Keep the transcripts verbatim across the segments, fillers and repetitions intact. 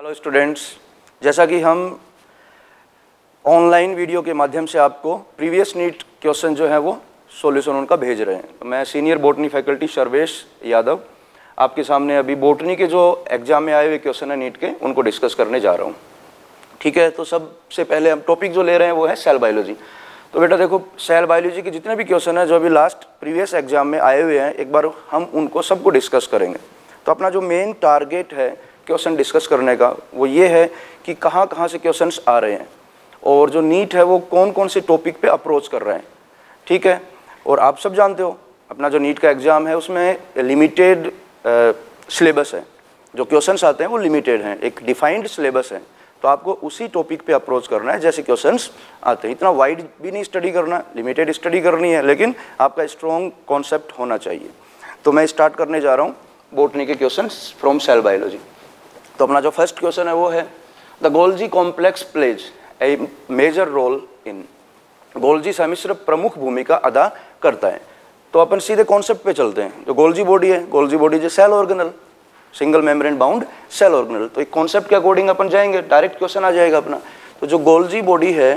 Hello students, जैसा कि हम ऑनलाइन वीडियो के माध्यम से आपको प्रीवियस नीट क्वेश्चन जो है वो सॉल्यूशन उनका भेज रहे हैं, तो मैं senior botany faculty Sarvesh Yadav आपके सामने अभी बोटनी के जो एग्जाम में आए हुए क्वेश्चन है नीट के, उनको डिस्कस करने जा रहा हूँ। ठीक है, तो सबसे पहले हम टॉपिक जो ले रहे हैं वो है सेल बायोलॉजी। तो बेटा देखो, सेल बायोलॉजी के जितने भी क्वेश्चन है जो अभी लास्ट प्रीवियस एग्जाम में आए हुए हैं, एक बार हम उनको सबको डिस्कस करेंगे। तो अपना जो मेन टारगेट है क्वेश्चन डिस्कस करने का वो ये है कि कहाँ कहाँ से क्वेश्चंस आ रहे हैं और जो नीट है वो कौन कौन से टॉपिक पे अप्रोच कर रहे हैं। ठीक है, और आप सब जानते हो अपना जो नीट का एग्ज़ाम है उसमें लिमिटेड सिलेबस है, जो क्वेश्चंस आते हैं वो लिमिटेड हैं, एक डिफाइंड सिलेबस है। तो आपको उसी टॉपिक पे अप्रोच करना है जैसे क्वेश्चंस आते हैं। इतना वाइड भी नहीं स्टडी करना, लिमिटेड स्टडी करनी है, लेकिन आपका स्ट्रॉन्ग कॉन्सेप्ट होना चाहिए। तो मैं स्टार्ट करने जा रहा हूँ बोटनी के क्वेश्चंस फ्रॉम सेल बायोलॉजी। तो अपना जो फर्स्ट क्वेश्चन है वो है the Golgi complex plays a major role in. Golgi सम्मिश्र प्रमुख भूमिका अदा करता है। तो अपन सीधे कॉन्सेप्ट पे चलते हैं। जो गोल्जी बॉडी है, गोल्जी बॉडी जो cell organelle, single membrane bound cell organelle. तो एक कॉन्सेप्ट के अकॉर्डिंग अपन जाएंगे, डायरेक्ट क्वेश्चन आ जाएगा अपना। तो जो गोल्जी बॉडी है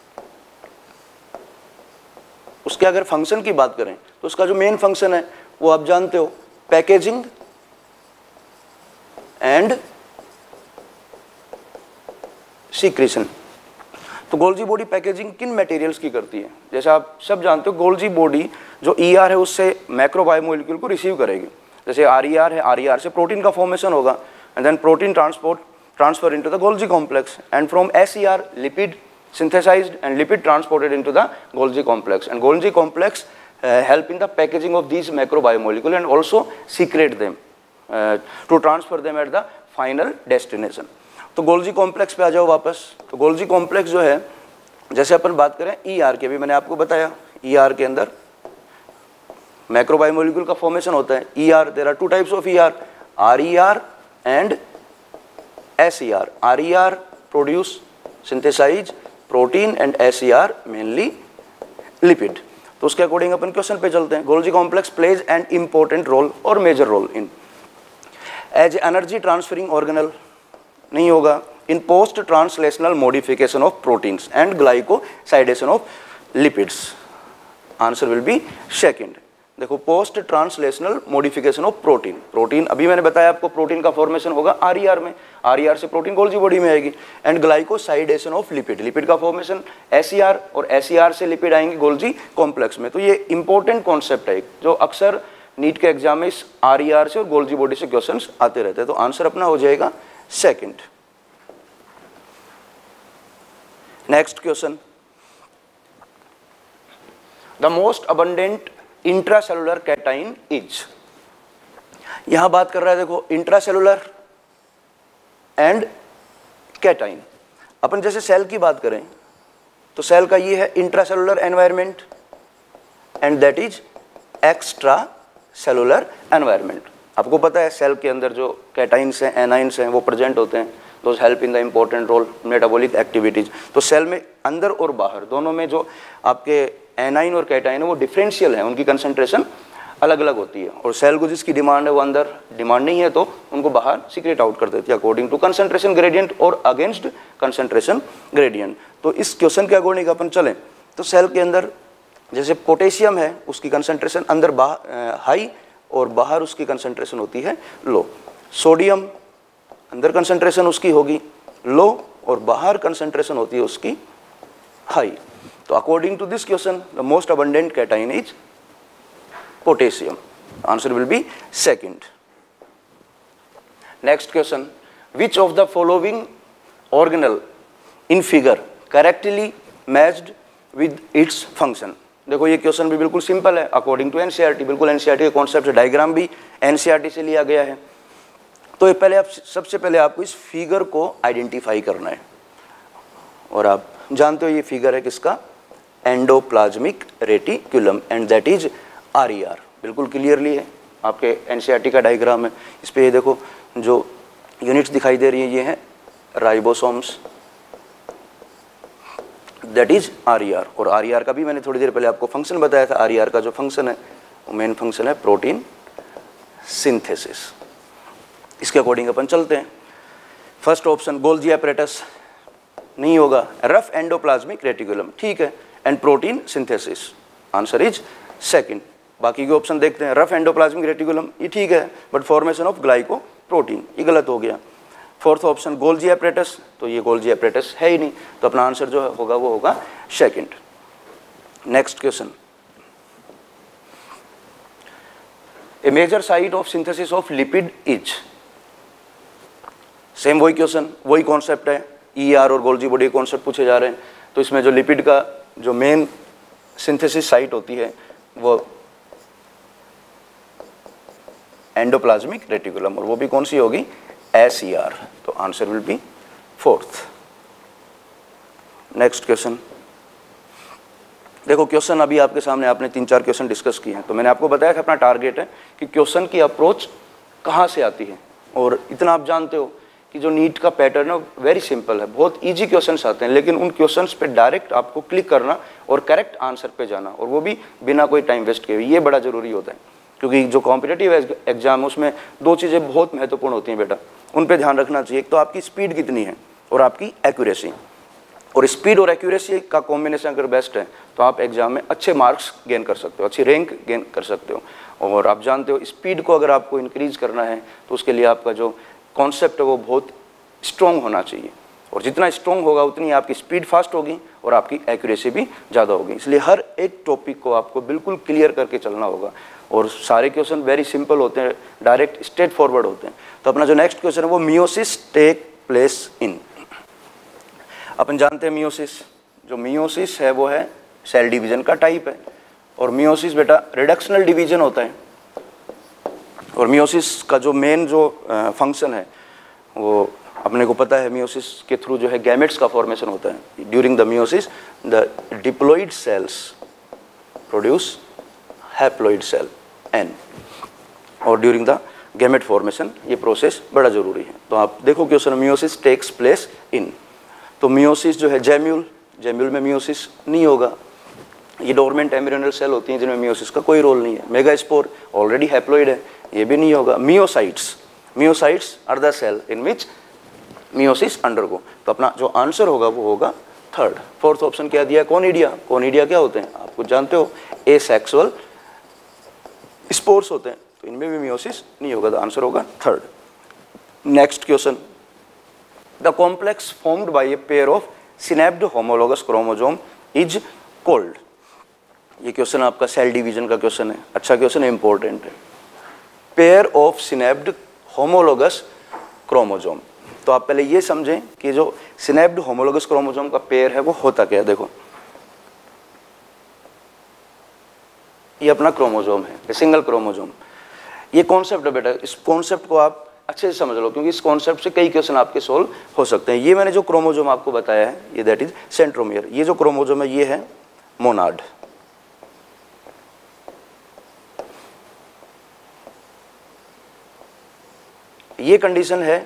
उसके अगर फंक्शन की बात करें तो उसका जो मेन फंक्शन है वो आप जानते हो, पैकेजिंग एंड सीक्रेशन। तो गोल्जी बॉडी पैकेजिंग किन मटेरियल्स की करती है? जैसे आप सब जानते हो गोल्जी बॉडी जो ई आर है उससे मैक्रोबायोमोलिक्यूल को रिसीव करेगी। जैसे आर ई आर है, आर ई आर से प्रोटीन का फॉर्मेशन होगा and then protein transport transfer into the Golgi complex and from S E R lipid synthesized and lipid transported into the Golgi complex, and Golgi complex uh, help in the packaging of these macrobiomolecule and also secrete them uh, to transfer them at the final destination. तो Golgi complex पे आ जाओ वापस। तो Golgi complex जो है, जैसे अपन बात करें ई आर के, भी मैंने आपको बताया ई आर के अंदर मैक्रोबायोमोलिक्यूल का फॉर्मेशन होता है। E R, there are two types of E R, R E R and S E R. R E R produce synthesize protein and S E R mainly lipid. तो उसके according अपन question पे चलते हैं। Golgi complex plays an important role और major role in as energy transferring organelle, नहीं होगा, in post translational modification of proteins and glycosidation of lipids. Answer will be second. देखो, post translational modification of protein, protein अभी मैंने बताया आपको protein का formation होगा आर ई आर में, आर ई आर से प्रोटीन गोल्जी बॉडी में आएगी, and glycosidation of lipid, lipid का फॉर्मेशन एस ई आर, और एस ई आर से लिपिड आएंगे गोल्जी कॉम्प्लेक्स में। तो ये इंपॉर्टेंट कॉन्सेप्ट है जो अक्सर नीट के एग्जाम में इस आर ई आर से और गोल्जी बॉडी से क्वेश्चन आते रहते हैं। तो आंसर अपना हो जाएगा second. Next question, the most abundant intracellular cation is. यहां बात कर रहा है, देखो, इंट्रासेलुलर एंड कैटाइन। अपन जैसे सेल की बात करें तो सेल का ये है intracellular environment and that is extracellular environment. आपको पता है सेल के अंदर जो कैटाइन्स हैं, एनाइन्स हैं, वो प्रेजेंट होते हैं। Those help in the important role metabolic activities. तो सेल में अंदर और बाहर दोनों में जो आपके एनाइन और कैटाइन है वो डिफरेंशियल है, उनकी कंसंट्रेशन अलग अलग होती है। और सेल को जिसकी डिमांड है वो अंदर, डिमांड नहीं है तो उनको बाहर सीक्रेट आउट कर देती है अकॉर्डिंग टू कंसंट्रेशन ग्रेडियंट और अगेंस्ट कंसंट्रेशन ग्रेडियंट। तो इस क्वेश्चन के अकॉर्डिंग अपन चलें तो सेल के अंदर जैसे पोटेशियम है उसकी कंसंट्रेशन अंदर हाई और बाहर उसकी कंसंट्रेशन होती है लो। सोडियम अंदर कंसंट्रेशन उसकी होगी लो और बाहर कंसंट्रेशन होती है उसकी हाई। तो according to this question the most abundant cation is potassium. Answer will be second. Next question, which of the following organelle in figure correctly matched with its function. देखो, ये क्वेश्चन भी बिल्कुल simple है according to NCERT, बिल्कुल NCERT के concept, diagram भी NCERT से लिया गया है। तो ये पहले आप सबसे पहले आपको इस फिगर को आइडेंटिफाई करना है, और आप जानते हो ये फिगर है किसका, endoplasmic reticulum and that is R E R. बिल्कुल क्लियरली है, आपके एनसीईआरटी का डायग्राम है। इस पे ये देखो जो यूनिट्स दिखाई दे रही है ये है ribosomes, that is R E R. और आर ई आर का भी मैंने थोड़ी देर पहले आपको फंक्शन बताया था। आर ई आर का जो फंक्शन है वो मेन फंक्शन है प्रोटीन सिंथेसिस। इसके अकॉर्डिंग अपन चलते हैं। फर्स्ट ऑप्शन गोल्जी एपरेटस नहीं होगा, रफ एंडोप्लाज्मिक रेटिकुलम ठीक है, and protein synthesis, answer is second. बाकी के ऑप्शन देखते हैं, रफ एंडोप्लाज्मिक रेटिकुलम ये ठीक है, but formation of glycoprotein ये गलत हो गया। फोर्थ ऑप्शन गोल्जी एपरेटस, तो ये गोल्जी एपरेटस है ही नहीं, तो अपना आंसर जो होगा वो होगा second. Next question, a major site of synthesis of lipid is, same वही क्वेश्चन वही कॉन्सेप्ट है, ई आर और गोल्जी बॉडी कॉन्सेप्ट पूछे जा रहे हैं। तो इसमें जो लिपिड का जो मेन सिंथेसिस साइट होती है वो एंडोप्लाज्मिक रेटिकुलम, और वो भी कौन सी होगी, एस ई आर, तो answer will be fourth. Next question, देखो क्वेश्चन अभी आपके सामने आपने तीन चार क्वेश्चन डिस्कस किए हैं, तो मैंने आपको बताया था अपना टारगेट है कि क्वेश्चन की अप्रोच कहाँ से आती है, और इतना आप जानते हो कि जो नीट का पैटर्न है वेरी सिंपल है, बहुत इजी क्वेश्चंस आते हैं, लेकिन उन क्वेश्चंस पे डायरेक्ट आपको क्लिक करना और करेक्ट आंसर पे जाना, और वो भी बिना कोई टाइम वेस्ट किए, ये बड़ा जरूरी होता है। क्योंकि जो कॉम्पिटिटिव एग्जाम है उसमें दो चीज़ें बहुत महत्वपूर्ण होती हैं बेटा, उन पे ध्यान रखना चाहिए। एक तो आपकी स्पीड कितनी है और आपकी एक्यूरेसी, और स्पीड और एक्यूरेसी का कॉम्बिनेशन अगर बेस्ट है तो आप एग्जाम में अच्छे मार्क्स गेन कर सकते हो, अच्छी रैंक गेन कर सकते हो। और आप जानते हो स्पीड को अगर आपको इंक्रीज करना है तो उसके लिए आपका जो कॉन्सेप्ट है वो बहुत स्ट्रॉन्ग होना चाहिए, और जितना स्ट्रॉन्ग होगा उतनी आपकी स्पीड फास्ट होगी और आपकी एक्यूरेसी भी ज़्यादा होगी। इसलिए हर एक टॉपिक को आपको बिल्कुल क्लियर करके चलना होगा, और सारे क्वेश्चन वेरी सिंपल होते हैं, डायरेक्ट स्ट्रेट फॉरवर्ड होते हैं। तो अपना जो नेक्स्ट क्वेश्चन है वो मियोसिस टेक प्लेस इन, अपन जानते हैं मियोसिस, जो मियोसिस है वो है सेल डिवीजन का टाइप है, और मियोसिस बेटा रिडक्शनल डिवीजन होता है, और मियोसिस का जो मेन जो फंक्शन है वो अपने को पता है, मियोसिस के थ्रू जो है गैमेट्स का फॉर्मेशन होता है। During the meiosis the diploid cells produce haploid cell N, और ड्यूरिंग द गैमेट फॉर्मेशन ये प्रोसेस बड़ा जरूरी है। तो आप देखो question meiosis takes place in, तो मियोसिस जो है जेम्यूल, जेम्यूल में मियोसिस नहीं होगा, ये डोरमेंट एम्ब्रियोनल सेल होती हैं जिनमें मियोसिस का कोई रोल नहीं है। मेगास्पोर ऑलरेडी हैप्लॉइड है, ये भी नहीं होगा। Meiocytes, meiocytes are the cell in which meiosis undergo, तो अपना जो आंसर होगा वो होगा थर्ड। फोर्थ ऑप्शन क्या दिया, कोनिडिया, कोनिडिया क्या होते हैं आप कुछ जानते हो, ए सेक्सुअल स्पोर्स होते हैं, तो इनमें भी मियोसिस नहीं होगा, तो आंसर होगा third. Next question, the complex formed by a pair of synapsed homologous chromosome is called, ये क्वेश्चन आपका सेल डिवीजन का क्वेश्चन है, अच्छा क्वेश्चन है, इंपॉर्टेंट है। Pair of synapsed homologous chromosome, तो आप पहले ये समझें कि जो सिनेप्ड होमोलोगस क्रोमोसोम का पेयर है वो होता क्या है। देखो ये अपना क्रोमोसोम है, ये सिंगल क्रोमोसोम, ये कॉन्सेप्ट है बेटा, इस कॉन्सेप्ट को आप अच्छे से समझ लो, क्योंकि इस कॉन्सेप्ट से कई क्वेश्चन आपके सोल्व हो सकते हैं। ये मैंने जो क्रोमोसोम आपको बताया है ये दैट इज सेंट्रोमियर, ये जो क्रोमोसोम है ये है मोनाड, ये कंडीशन है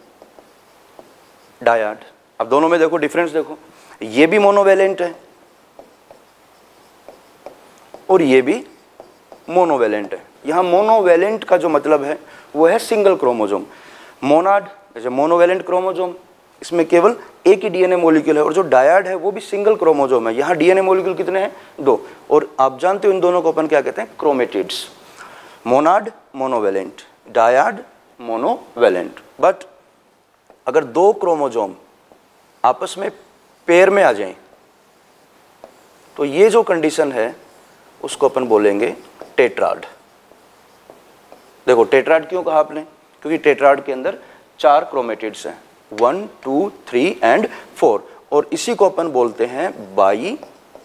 डायाड। अब दोनों में देखो डिफरेंस देखो, ये भी मोनोवेलेंट है और ये भी मोनोवेलेंट है। यहाँ मोनोवेलेंट का जो मतलब है वो है सिंगल क्रोमोसोम। मोनाड जैसे मोनोवेलेंट क्रोमोसोम, इसमें केवल एक ही डीएनए मॉलिक्यूल है, और जो डायाड है वो भी सिंगल क्रोमोसोम है। यहाँ डीएनए मॉलिक्यूल कितने हैं, दो, और आप जानते हो इन दोनों को अपन क्या कहते हैं, chromatids. Monad monovalent, dyad monovalent. But अगर दो क्रोमोसोम आपस में पेयर में आ जाएं तो ये जो कंडीशन है उसको अपन बोलेंगे टेट्राड। देखो टेट्राड क्यों कहा आपने, क्योंकि टेट्राड के अंदर चार क्रोमेटिड्स हैं, one two three and four, और इसी को अपन बोलते हैं बाई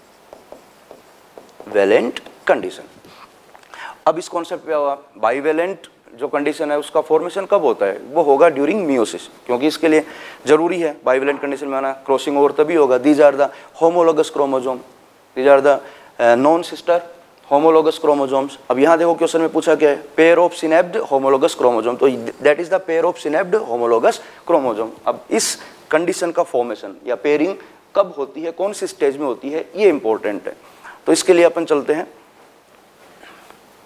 वेलेंट कंडीशन। अब इस कॉन्सेप्ट पे आओ, बाई वेलेंट जो कंडीशन है उसका फॉर्मेशन कब होता है, वो होगा ड्यूरिंग मियोसिस, क्योंकि इसके लिए जरूरी है बाइवेलेंट कंडीशन में आना। क्रॉसिंग ओवर तभी होगा। These are the homologous chromosome, these are the non sister homologous chromosomes. अब यहाँ देखो क्वेश्चन में पूछा क्या है, pair of synapsed homologous chromosome, तो that is the pair of synapsed homologous chromosome. अब इस कंडीशन का फॉर्मेशन या पेयरिंग कब होती है, कौन सी स्टेज में होती है, ये इंपॉर्टेंट है। तो इसके लिए अपन चलते हैं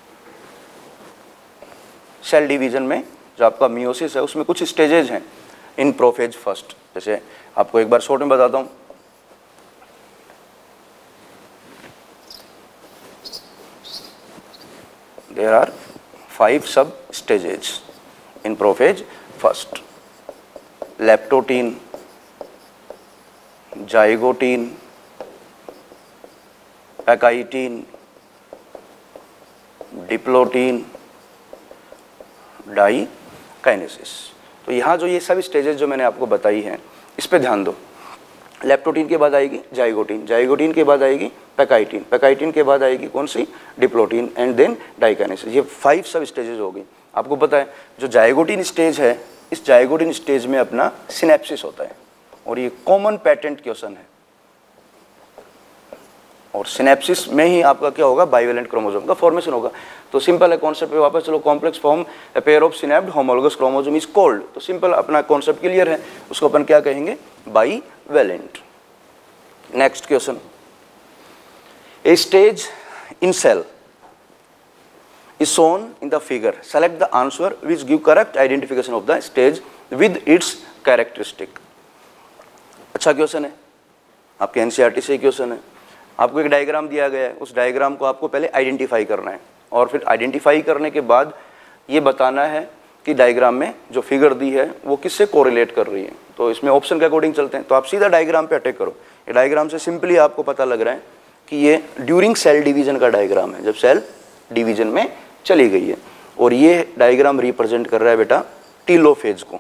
सेल डिवीजन में। जो आपका मियोसिस है उसमें कुछ स्टेजेज हैं, इन प्रोफेज फर्स्ट। जैसे आपको एक बार शॉर्ट में बताता हूँ, there are five sub stages in prophase first. Leptotene, zygotene, pachytene, diplotene, diakinesis. तो यहाँ जो ये सब स्टेजेस जो मैंने आपको बताई हैं इस पे ध्यान दो। लेप्टोटीन के बाद आएगी जाइगोटीन, जाइगोटीन के बाद आएगी पैकाइटीन, पैकाइटीन के बाद आएगी कौन सी, डिप्लोटीन, एंड देन डाइकाइनेसिस। ये फाइव सब स्टेजेस हो गई। आपको पता है जो जाइगोटीन स्टेज है, इस जाइगोटीन स्टेज में अपना सिनेप्सिस होता है और ये कॉमन पैटेंट क्वेश्चन है। और सिनेप्सिस में ही आपका क्या होगा, बाइवेलेंट क्रोमोसोम का फॉर्मेशन होगा। तो सिंपल है कॉन्सेप्ट पे वापस चलो, complex form a pair of synapsed homologous chromosome is called. तो सिंपल अपना कॉन्सेप्ट क्लियर है, उसको अपन क्या कहेंगे, bivalent. Next question, a stage in cell is shown in the figure. Select the answer which give correct identification of the stage with its characteristic. अच्छा question है, आपके एनसीईआरटी से क्वेश्चन है। आपको एक डायग्राम दिया गया है, उस डायग्राम को आपको पहले आइडेंटिफाई करना है और फिर आइडेंटिफाई करने के बाद ये बताना है कि डायग्राम में जो फिगर दी है वो किससे कोरिलेट कर रही है। तो इसमें ऑप्शन के अकॉर्डिंग चलते हैं। तो आप सीधा डायग्राम पे अटैक करो। ये डायग्राम से सिंपली आपको पता लग रहा है कि ये ड्यूरिंग सेल डिवीजन का डायग्राम है, जब सेल डिवीजन में चली गई है। और ये डायग्राम रिप्रेजेंट कर रहा है बेटा टीलोफेज को।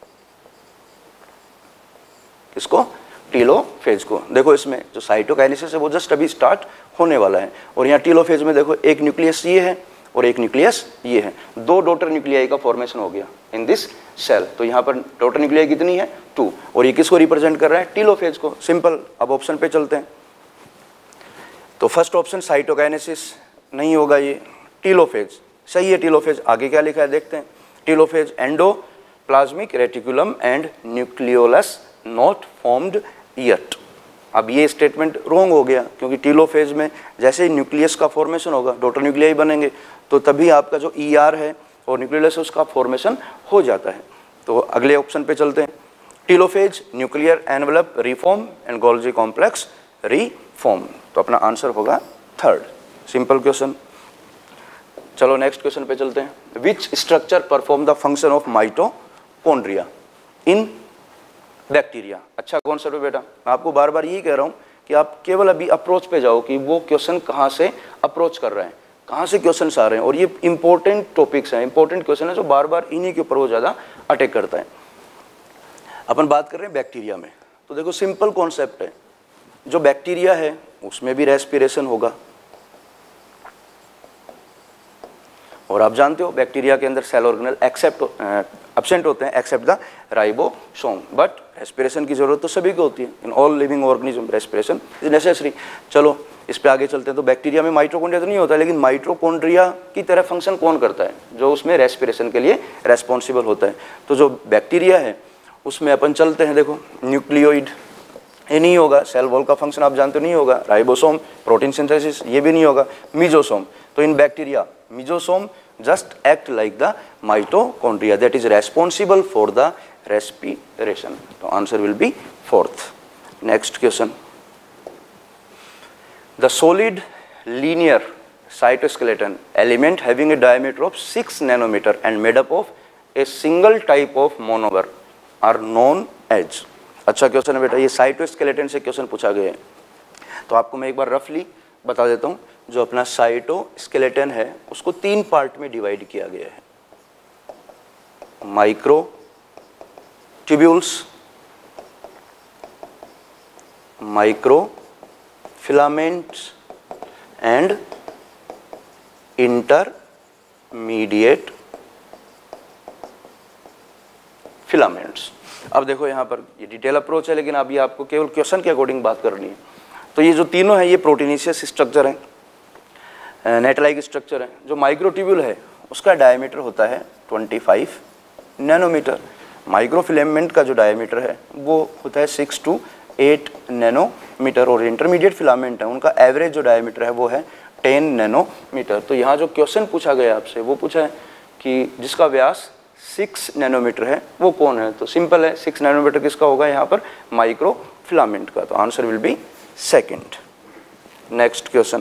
किसको, टीलोफेज को। देखो इसमें जो साइटोकाइनेसिस है वो जस्ट अभी स्टार्ट होने वाला है। और यहाँ टीलोफेज में देखो एक न्यूक्लियस ये है और एक न्यूक्लियस ये है, दो डॉटर न्यूक्लियाई का फॉर्मेशन हो गया इन दिस सेल। तो यहाँ पर डॉटर न्यूक्लियाई कितनी है, टू। और ये किसको रिप्रेजेंट कर रहा है, टीलोफेज को। सिंपल। अब ऑप्शन पे चलते हैं। तो फर्स्ट ऑप्शन साइटोकाइनेसिस नहीं होगा, ये टीलोफेज सही है। टीलोफेज आगे क्या लिखा है देखते हैं। Telophase endoplasmic reticulum and nucleolus not formed yet. अब ये स्टेटमेंट रॉन्ग हो गया, क्योंकि टीलोफेज में जैसे ही न्यूक्लियस का फॉर्मेशन होगा, डॉटर न्यूक्लियाई बनेंगे, तो तभी आपका जो ई आर है और न्यूक्लियोलस उसका फॉर्मेशन हो जाता है। तो अगले ऑप्शन पे चलते हैं। Telophase nuclear envelope reform and Golgi complex reform. तो अपना आंसर होगा थर्ड। Simple question. चलो नेक्स्ट क्वेश्चन पे चलते हैं। Which structure perform the function of mitochondria in bacteria. अच्छा कॉन्सेप्ट है बेटा। मैं आपको बार बार यही कह रहा हूँ कि आप केवल अभी अप्रोच पे जाओ कि वो क्वेश्चन कहाँ से अप्रोच कर रहे हैं, कहाँ से क्वेश्चन आ रहे हैं। और ये इंपॉर्टेंट टॉपिक्स हैं, इंपॉर्टेंट क्वेश्चन है जो बार बार इन्हीं के ऊपर वो ज़्यादा अटैक करता है। अपन बात कर रहे हैं बैक्टीरिया में। तो देखो सिंपल कॉन्सेप्ट है, जो बैक्टीरिया है उसमें भी रेस्पिरेशन होगा। और आप जानते हो बैक्टीरिया के अंदर सेल ऑर्गेनेल एक्सेप्ट एब्सेंट होते हैं except the ribosome, but respiration की जरूरत तो सभी को होती है। In all living organism respiration is necessary. चलो इस पे आगे चलते हैं। तो बैक्टीरिया में माइटोकॉन्ड्रिया तो नहीं होता, लेकिन माइटोकॉन्ड्रिया की तरह फंक्शन कौन करता है, जो उसमें रेस्पिरेशन के लिए रेस्पॉन्सिबल होता है। तो जो बैक्टीरिया है उसमें अपन चलते हैं। देखो न्यूक्लियोइड ये नहीं होगा, सेल वॉल का फंक्शन आप जानते नहीं होगा, राइबोसोम प्रोटीन सिंथेसिस ये भी नहीं होगा, मीजोसोम। तो in bacteria mesosome just act like the mitochondria that is responsible for the respiration. So answer will be fourth. Next question. The solid linear cytoskeleton element having a diameter of six nanometer and made up of a single type of monomer are known as. अच्छा question है बेटा, ये cytoskeleton से question पूछा गया है। तो आपको मैं एक बार रफली बता देता हूँ। जो अपना साइटोस्केलेटन है उसको तीन पार्ट में डिवाइड किया गया है, microtubules, microfilaments and intermediate filaments. अब देखो यहाँ पर ये डिटेल अप्रोच है, लेकिन अभी आपको केवल क्वेश्चन के अकॉर्डिंग बात करनी है। तो ये जो तीनों है ये प्रोटीनेशियस स्ट्रक्चर है, नेट लाइक स्ट्रक्चर है। जो माइक्रोट्यूब्यूल है उसका डायमीटर होता है पच्चीस नैनोमीटर। माइक्रोफिलामेंट का जो डायमीटर है वो होता है सिक्स टू एट नैनोमीटर। और इंटरमीडिएट फिलामेंट है उनका एवरेज जो डायमीटर है वो है टेन नैनोमीटर। तो यहाँ जो क्वेश्चन पूछा गया आपसे वो पूछा है कि जिसका व्यास सिक्स नैनोमीटर है वो कौन है? तो सिंपल है, सिक्स नैनोमीटर किसका होगा यहाँ पर? माइक्रो फिलामेंट का। तो answer will be second. Next question,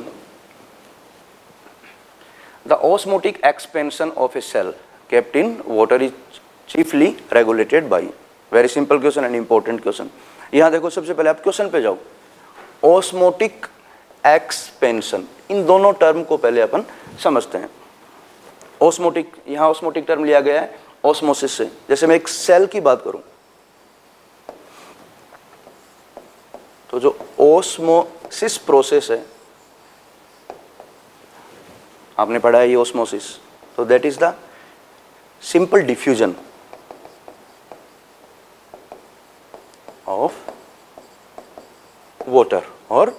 the osmotic expansion of a cell kept in water is chiefly regulated by. Very simple question and important question. यहाँ देखो, सबसे पहले आप क्वेश्चन पे जाओ। ऑस्मोटिक एक्सपेंशन, इन दोनों टर्म को पहले अपन समझते हैं। ऑस्मोटिक, यहाँ ऑस्मोटिक टर्म लिया गया है ऑस्मोसिस से। जैसे मैं एक सेल की बात करूं तो जो ऑस्मोसिस प्रोसेस है, आपने पढ़ा है ये ऑस्मोसिस, तो that is the simple diffusion of water और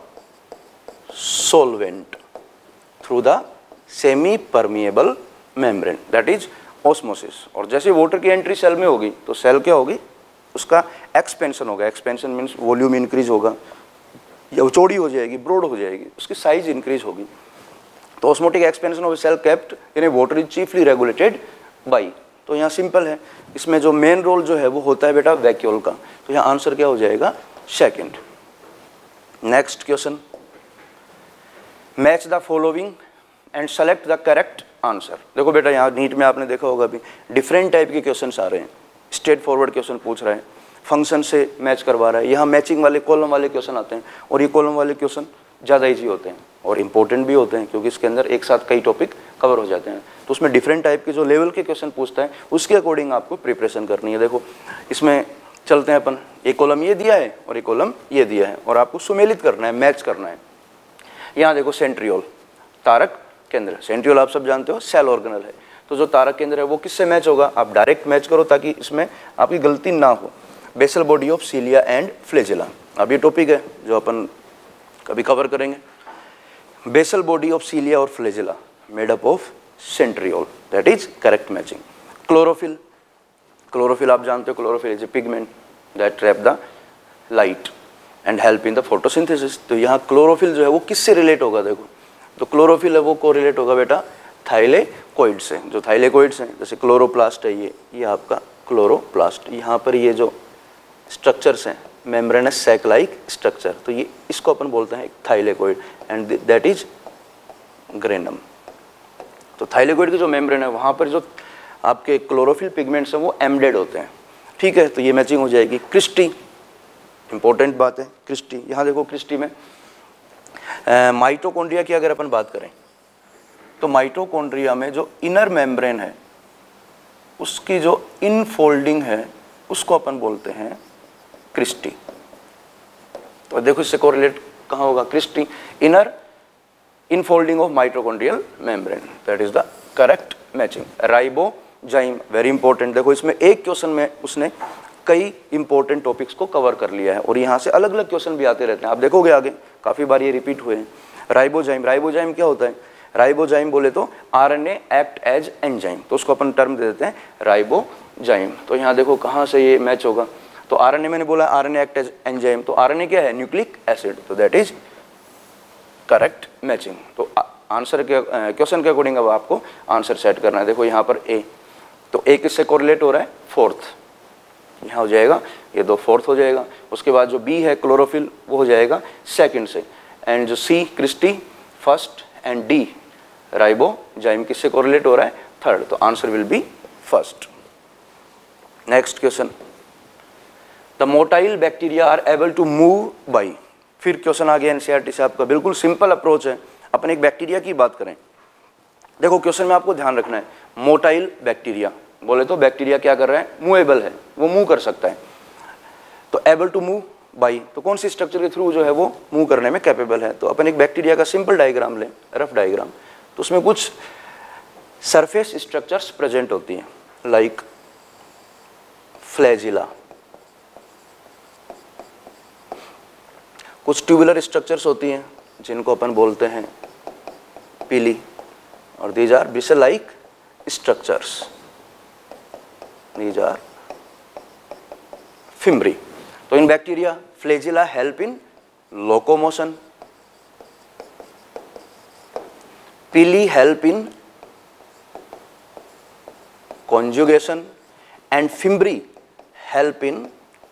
solvent through the semi permeable membrane, that is osmosis। और जैसे वाटर की एंट्री सेल में होगी तो सेल क्या होगी? उसका एक्सपेंशन होगा। एक्सपेंशन मीन्स वॉल्यूम इंक्रीज होगा, या चौड़ी हो जाएगी, ब्रॉड हो जाएगी, उसकी साइज इंक्रीज होगी। तो osmotic expansion of cell kept in a water is chiefly regulated by. तो यहाँ सिंपल है, इसमें जो मेन रोल जो है वो होता है बेटा वैक्यूल का। तो यहाँ आंसर क्या हो जाएगा? Second. Next question, match the following and select the correct answer. देखो बेटा, यहाँ नीट में आपने देखा होगा अभी डिफरेंट टाइप के क्वेश्चंस आ रहे हैं। स्ट्रेट फॉरवर्ड क्वेश्चन पूछ रहा है, फंक्शन से मैच करवा रहा है, यहाँ मैचिंग वाले कॉलम वाले क्वेश्चन आते हैं, और ये कॉलम वाले क्वेश्चन ज़्यादा ईजी होते हैं और इंपॉर्टेंट भी होते हैं, क्योंकि इसके अंदर एक साथ कई टॉपिक कवर हो जाते हैं। तो उसमें डिफरेंट टाइप के जो लेवल के क्वेश्चन पूछता है उसके अकॉर्डिंग आपको प्रिपरेशन करनी है। देखो इसमें चलते हैं अपन, एक कॉलम ये दिया है और एक कॉलम ये दिया है, और आपको सुमेलित करना है, मैच करना है। यहाँ देखो सेंट्रियोल, तारक केंद्र। सेंट्रियोल आप सब जानते हो सेल ऑर्गेनल है। तो जो तारक केंद्र है वो किससे मैच होगा? आप डायरेक्ट मैच करो ताकि इसमें आपकी गलती ना हो। Basal body of cilia and flagella, अब ये टॉपिक है जो अपन कभी कवर करेंगे। बेसल बॉडी ऑफ सीलिया और flagella made up of centriole, that is correct matching. Chlorophyll, chlorophyll आप जानते हो, chlorophyll is a pigment that trap the light and help in the photosynthesis. तो यहाँ क्लोरोफिल जो है वो किससे रिलेट होगा? देखो, तो क्लोरोफिल है वो को रिलेट होगा बेटा थाइलेकोइड से। जो थाइलेकोइड्स हैं, जैसे क्लोरोप्लास्ट है ये ये आपका क्लोरोप्लास्ट। यहाँ पर ये जो स्ट्रक्चर्स हैं मेम्ब्रेनस सैक लाइक स्ट्रक्चर, तो ये इसको अपन बोलते हैं thylakoid and that is granum. तो थाइलेकोइड की जो मेम्ब्रेन है वहाँ पर जो आपके क्लोरोफिल पिगमेंट्स हैं वो एम्डेड होते हैं। ठीक है, तो ये मैचिंग हो जाएगी। क्रिस्टी, इंपॉर्टेंट बात है क्रिस्टी। यहाँ देखो क्रिस्टी में माइटोकॉन्ड्रिया की अगर अपन बात करें तो माइटोकॉन्ड्रिया में जो इनर मेम्ब्रेन है उसकी जो इनफोल्डिंग है उसको अपन बोलते हैं क्रिस्टी। तो देखो इससे कोरिलेट कहाँ होगा? Cristae, inner infolding of mitochondrial membrane, that is the correct matching. Ribozyme, very important. देखो इसमें एक क्वेश्चन में उसने कई इंपॉर्टेंट टॉपिक्स को कवर कर लिया है और यहाँ से अलग अलग क्वेश्चन भी आते रहते हैं। आप देखोगे आगे काफ़ी बार ये रिपीट हुए हैं। राइबोजाइम, राइबोजाइम क्या होता है? राइबोजाइम बोले तो आरएनए एक्ट एज एंजाइम, तो उसको अपन टर्म दे देते हैं राइबोजाइम। तो यहाँ देखो कहाँ से ये मैच होगा? तो आरएनए मैंने बोला आरएनए एक्ट एज एंजाइम, तो आरएनए क्या है? न्यूक्लिक एसिड, तो दैट इज करेक्ट मैचिंग। तो आंसर के क्वेश्चन के अकॉर्डिंग अब आपको आंसर सेट करना है। देखो यहाँ पर ए, तो ए किससे कोरिलेट हो रहा है? फोर्थ, यहाँ हो जाएगा ये दो फोर्थ हो जाएगा। उसके बाद जो बी है क्लोरोफिल वो हो जाएगा सेकंड से, एंड जो C cristae first, and D ribozyme किससे कोरिलेट हो रहा है? थर्ड। तो answer will be first. Next question, the motile bacteria are able to move by. फिर क्वेश्चन आ गया एनसीईआरटी से आपका, बिल्कुल सिंपल अप्रोच है। अपन एक बैक्टीरिया की बात करें, देखो क्वेश्चन में आपको ध्यान रखना है मोटाइल बैक्टीरिया बोले तो बैक्टीरिया क्या कर रहा है? मूवेबल है, वो मूव कर सकता है। तो एबल टू मूव बाई, तो कौन सी स्ट्रक्चर के थ्रू जो है वो मूव करने में कैपेबल है? तो अपन एक बैक्टीरिया का सिंपल डायग्राम लें, रफ डायग्राम, तो उसमें कुछ सरफेस स्ट्रक्चर्स प्रेजेंट होती हैं लाइक फ्लैजिला, कुछ ट्यूबुलर स्ट्रक्चर्स होती हैं जिनको अपन बोलते हैं पीली, और these are bristle like structures, these are fimbriae. तो in bacteria flagella help in locomotion, pili help in conjugation, and fimbriae help in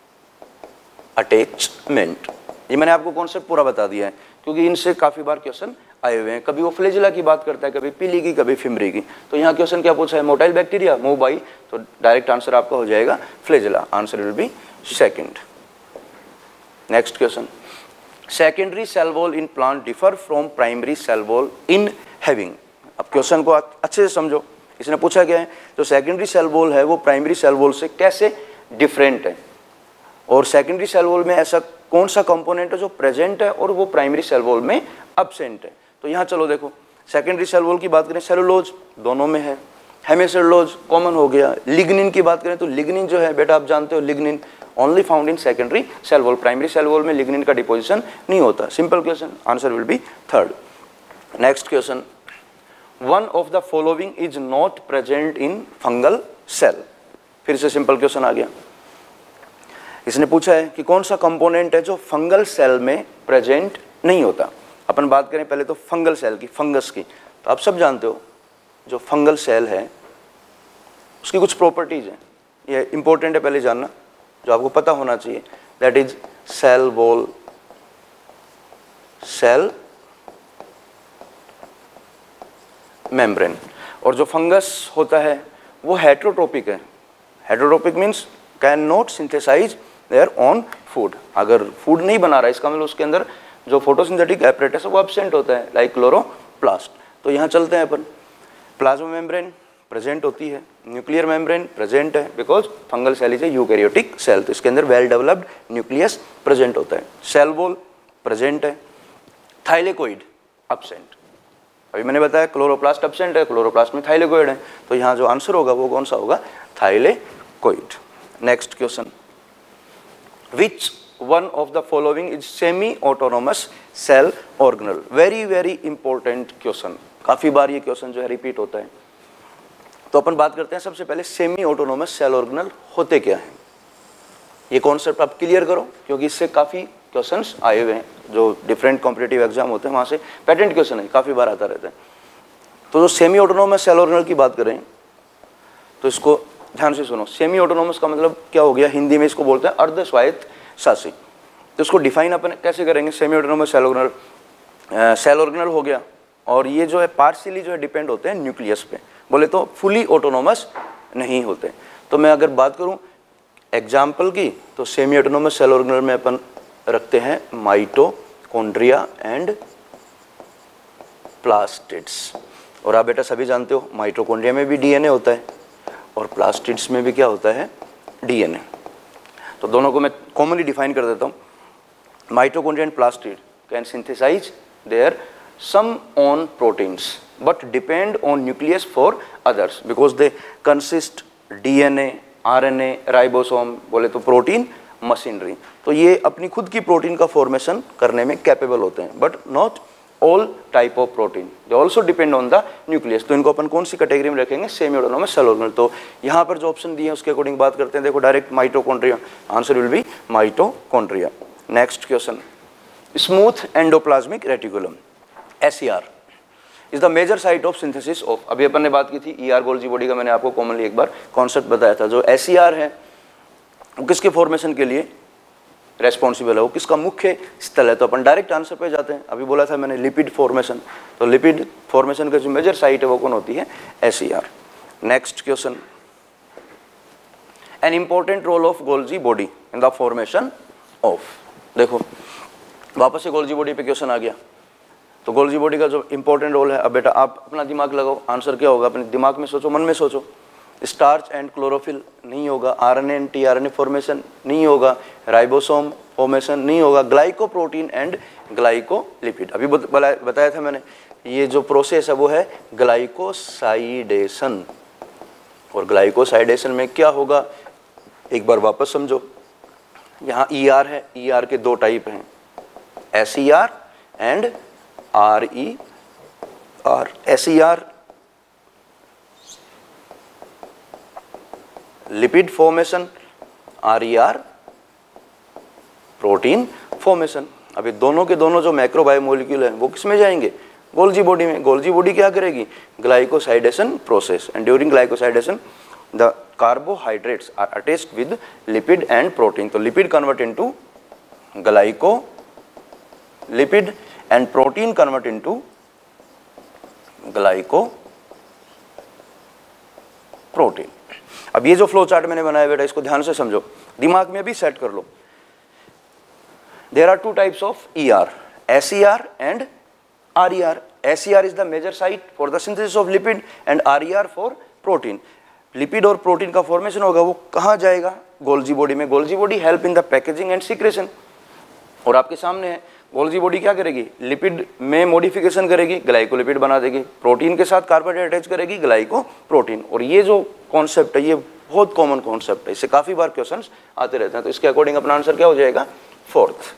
attachment. ये मैंने आपको कॉन्सेप्ट पूरा बता दिया है क्योंकि इनसे काफ़ी बार क्वेश्चन आए हुए हैं। कभी वो फ्लैजिला की बात करता है, कभी पीली की, कभी फिम्ब्री की। तो यहाँ क्वेश्चन क्या पूछा है, मोटाइल बैक्टीरिया मूव बाई, तो डायरेक्ट आंसर आपका हो जाएगा flagella. Answer will be second. Next question, secondary cell wall in plant differ from primary cell wall in having. अब क्वेश्चन को अच्छे से समझो। इसने पूछा क्या है, जो सेकेंडरी सेल वॉल है वो प्राइमरी सेल वॉल से कैसे डिफरेंट है, और सेकेंडरी सेल वॉल में ऐसा कौन सा कंपोनेंट है जो प्रेजेंट है और वो प्राइमरी सेल वॉल में एब्सेंट है। तो यहाँ चलो देखो, सेकेंडरी सेल वॉल की बात करें, सेलुलोज दोनों में है, हेमिसेलुलोज कॉमन हो गया। लिग्निन की बात करें तो लिग्निन जो है बेटा आप जानते हो, lignin only found in secondary cell wall. Primary cell wall में लिग्निन का डिपोजिशन नहीं होता। Simple question, answer will be third. Next question, one of the following is not present in fungal cell. फिर से सिंपल क्वेश्चन आ गया। इसने पूछा है कि कौन सा कंपोनेंट है जो फंगल सेल में प्रेजेंट नहीं होता। अपन बात करें पहले तो फंगल सेल की, फंगस की। तो आप सब जानते हो जो फंगल सेल है उसकी कुछ प्रॉपर्टीज हैं, ये इंपॉर्टेंट है पहले जानना, जो आपको पता होना चाहिए। That is cell wall, cell membrane. और जो फंगस होता है वो हेट्रोट्रोपिक है। Heterotrophic means can not synthesize their own food. अगर फूड नहीं बना रहा है इसका मतलब उसके अंदर जो फोटोसिंथेटिक एपरेटस है वो एब्सेंट होता है, लाइक क्लोरोप्लास्ट। तो यहाँ चलते हैं अपन, प्लाज्मा मेम्ब्रेन प्रेजेंट होती है, न्यूक्लियर मेम्ब्रेन प्रेजेंट है because fungal cell is a eukaryotic cell, तो इसके अंदर वेल डेवलप्ड न्यूक्लियस प्रेजेंट होता है। सेल वॉल प्रेजेंट है, थाइलेकोइड एब्सेंट। अभी मैंने बताया क्लोरोप्लास्ट एब्सेंट है, क्लोरोप्लास्ट में थाइलेकोइड है, तो यहाँ जो आंसर होगा वो कौन सा होगा, thylakoid. Next question, which one of the following is semi autonomous cell organelle. Very very important question, काफी बार ये क्वेश्चन जो है रिपीट होता है। तो अपन बात करते हैं सबसे पहले सेमी ऑटोनोमस सेल ऑर्गेनल होते क्या है। ये कॉन्सेप्ट आप क्लियर करो क्योंकि इससे काफी क्वेश्चंस आए हुए हैं, जो डिफरेंट कॉम्पिटिटिव एग्जाम होते हैं वहां से पैटेंट क्वेश्चन है, काफी बार आता रहता है। तो जो सेमी ऑटोनोमस सेल ऑर्गेनल की बात करें तो इसको ध्यान से सुनो। सेमी ऑटोनोमस का मतलब क्या हो गया, हिंदी में इसको बोलते हैं अर्ध स्वायत्त शासी। तो इसको डिफाइन अपन कैसे करेंगे, semi autonomous cell organelle, cell organelle हो गया और ये जो है पार्शियली जो है डिपेंड होते हैं न्यूक्लियस पे, बोले तो फुली ऑटोनोमस नहीं होते। तो मैं अगर बात करूं एग्जाम्पल की तो सेमी ऑटोनोमस सेल ऑर्गेनल में अपन रखते हैं माइटोकॉन्ड्रिया एंड प्लास्टिड्स। और आप बेटा सभी जानते हो माइटोकॉन्ड्रिया में भी डीएनए होता है और प्लास्टिड्स में भी क्या होता है, डीएनए। तो दोनों को मैं कॉमनली डिफाइन कर देता हूँ। Mitochondria and plastid can synthesise their some on proteins but depend on nucleus for others because they consist D N A, R N A, ribosome, बोले तो प्रोटीन मशीनरी। तो ये अपनी खुद की प्रोटीन का फॉर्मेशन करने में कैपेबल होते हैं, but not all type of protein, they also depend on the nucleus. तो इनको अपन कौन सी कैटेगरी में रखेंगे, सेमी ऑटोनोमस सेल ऑर्गेनल। तो यहाँ पर जो ऑप्शन दिए हैं उसके अकॉर्डिंग बात करते हैं। देखो direct mitochondria, answer will be mitochondria. Next question, smooth endoplasmic reticulum S E R is the major site of synthesis of. अभी अपन ने बात की थी E R गोल्जी बॉडी का, मैंने आपको कॉमनली एक बार कॉन्सेप्ट बताया था। जो S E R है वो किसके फॉर्मेशन के लिए रेस्पॉन्सिबल है, वो किसका मुख्य स्थल है। तो अपन डायरेक्ट आंसर पे जाते हैं। अभी बोला था मैंने लिपिड फॉर्मेशन, तो लिपिड फॉर्मेशन का जो मेजर साइट है वो कौन होती है, S E R। Next question, an important role of Golgi body in the formation of. देखो वापस से गोल्जी बॉडी पे क्वेश्चन आ गया। तो गोल्जी बॉडी का जो इंपॉर्टेंट रोल है, अब बेटा आप अपना दिमाग लगाओ, आंसर क्या होगा, अपने दिमाग में सोचो, मन में सोचो। स्टार्च एंड क्लोरोफिल नहीं होगा, आरएनए एंड टीआरएनए फॉर्मेशन नहीं होगा, राइबोसोम फॉर्मेशन नहीं होगा, ग्लाइकोप्रोटीन एंड ग्लाइकोलिपिड। अभी बताया था मैंने, ये जो प्रोसेस है वो है ग्लाइकोसाइडेशन। और ग्लाइकोसाइडेशन में क्या होगा, एक बार वापस समझो। यहाँ ई आर है, ई आर के दो टाइप हैं, S E R and R E R. S E R lipid formation, R E R protein formation. अभी दोनों के दोनों जो मैक्रोबायोमोलिक्यूल हैं वो किस में जाएंगे, गोल्जी बॉडी में। गोल्जी बॉडी क्या करेगी, glycosidation process, and during glycosidation the carbohydrates are attached with lipid and protein. तो lipid convert into glycolipid and protein convert into glycoprotein. अब ये जो फ्लो चार्ट मैंने बनाया बेटा, इसको ध्यान से समझो, दिमाग में भी सेट कर लो। There are two types of E R, S E R and R E R. S E R is the major site for the synthesis of lipid and R E R for protein. Lipid और protein का formation होगा वो कहाँ जाएगा? Golgi body में। Golgi body help in the packaging and secretion. और आपके सामने है गोल्जी बॉडी क्या करेगी? लिपिड में मॉडिफिकेशन करेगी, ग्लाइकोलिपिड बना देगी। प्रोटीन के साथ कार्बोहाइड्रेट अटैच करेगी, ग्लाइको प्रोटीन। और ये जो कॉन्सेप्ट है ये बहुत कॉमन कॉन्सेप्ट है, इससे काफी बार क्वेश्चंस आते रहते हैं। तो इसके अकॉर्डिंग अपना आंसर क्या हो जाएगा? Fourth.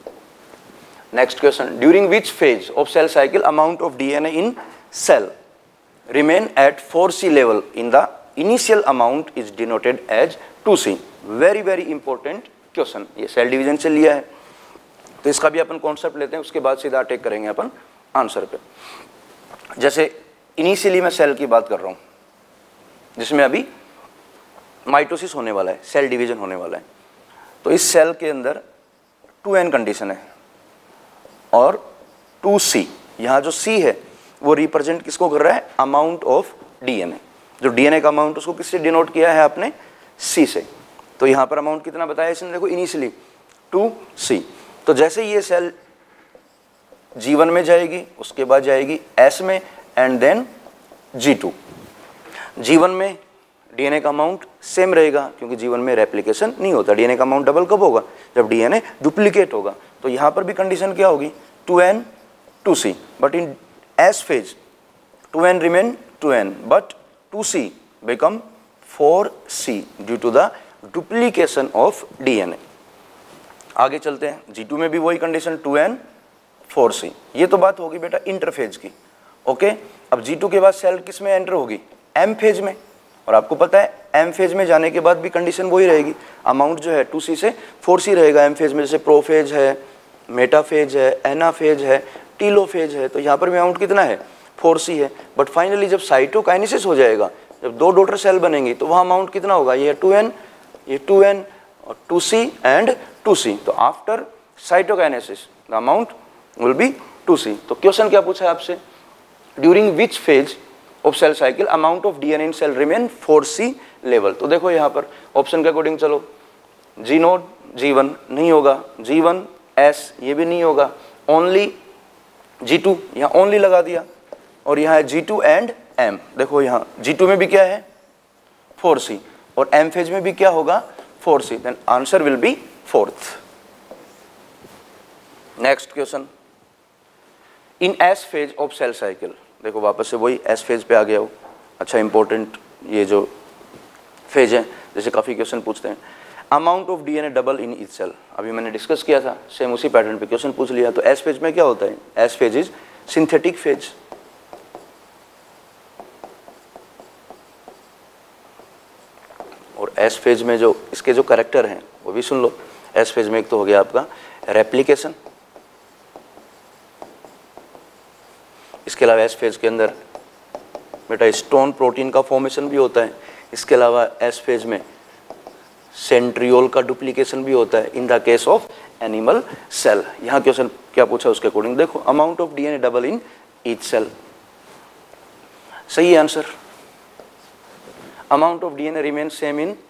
Next question, during which phase of cell cycle amount of DNA in cell remain at four C level in the initial amount is denoted as two C. Very very important question, ये cell division से लिया है, तो इसका भी अपन concept लेते हैं, उसके बाद सीधा अटैक करेंगे अपन आंसर पे। जैसे इनिशियली मैं सेल की बात कर रहा हूँ, जिसमें अभी माइटोसिस होने वाला है, सेल डिवीजन होने वाला है। तो इस सेल के अंदर टू एन कंडीशन है और टू सी। यहाँ जो सी है वो रिप्रेजेंट किसको कर रहा है? Amount of DNA. जो डीएनए का अमाउंट उसको किससे डिनोट किया है आपने? सी से। तो यहाँ पर अमाउंट कितना बताया इसने? देखो इनिशियली टू सी। तो जैसे ये सेल जी वन में जाएगी, उसके बाद जाएगी एस में and then G two. G one में डीएनए का अमाउंट सेम रहेगा क्योंकि जी वन में रेप्लिकेशन नहीं होता। डीएनए का अमाउंट डबल कब होगा? जब डीएनए डुप्लीकेट होगा। तो यहाँ पर भी कंडीशन क्या होगी? Two N two C. But in S phase two N remain two N but two C become four C due to the duplication of DNA. आगे चलते हैं, जी टू में भी वही condition two N four C. ये तो बात होगी बेटा इंटरफेज की। ओके, अब जी टू के बाद सेल किस में एंटर होगी? एम फेज में। और आपको पता है एम फेज में जाने के बाद भी कंडीशन वही रहेगी, अमाउंट जो है टू सी से फोर सी रहेगा एम फेज में। जैसे प्रोफेज है, मेटाफेज है, एनाफेज है, टीलोफेज है, तो यहाँ पर भी अमाउंट कितना है? फोर सी है। बट फाइनली जब साइटोकाइनेसिस हो जाएगा, जब दो डॉटर सेल बनेंगी, तो वहाँ अमाउंट कितना होगा? ये टू एन, ये टू एन और two C and two C. तो after cytokinesis the amount will be two C. तो क्वेश्चन क्या पूछा है आपसे? During which phase of cell cycle amount of DNA in cell remain four C level. तो देखो यहाँ पर ऑप्शन के अकॉर्डिंग चलो, जी नोट जी वन नहीं होगा, जी वन एस ये भी नहीं होगा, ओनली जी टू, यहाँ ओनली लगा दिया। और यहाँ है जी टू एंड एम। देखो यहाँ जी टू में भी क्या है? Four C. और एम फेज में भी क्या होगा? Four C. Then answer will be fourth. Next question, in S phase of cell cycle. देखो वापस से वही एस फेज पे आ गया हो। अच्छा इंपॉर्टेंट ये जो फेज है, जैसे काफ़ी क्वेश्चन पूछते हैं, amount of DNA double in each cell. अभी मैंने डिस्कस किया था, सेम उसी पैटर्न पे क्वेश्चन पूछ लिया। तो एस फेज में क्या होता है? S phase is synthetic phase. और एस फेज में जो इसके जो कैरेक्टर हैं वो भी सुन लो। एस फेज में एक तो हो गया आपका रेप्लिकेशन, इसके अलावा एस फेज के अंदर बेटा स्टोन प्रोटीन का फॉर्मेशन भी होता है। इसके अलावा एस फेज में सेंट्रियोल का डुप्लीकेशन भी होता है in the case of animal cell. यहाँ क्वेश्चन क्या पूछा उसके अकॉर्डिंग देखो, amount of DNA double in each cell. सही है answer. Amount of DNA remain same in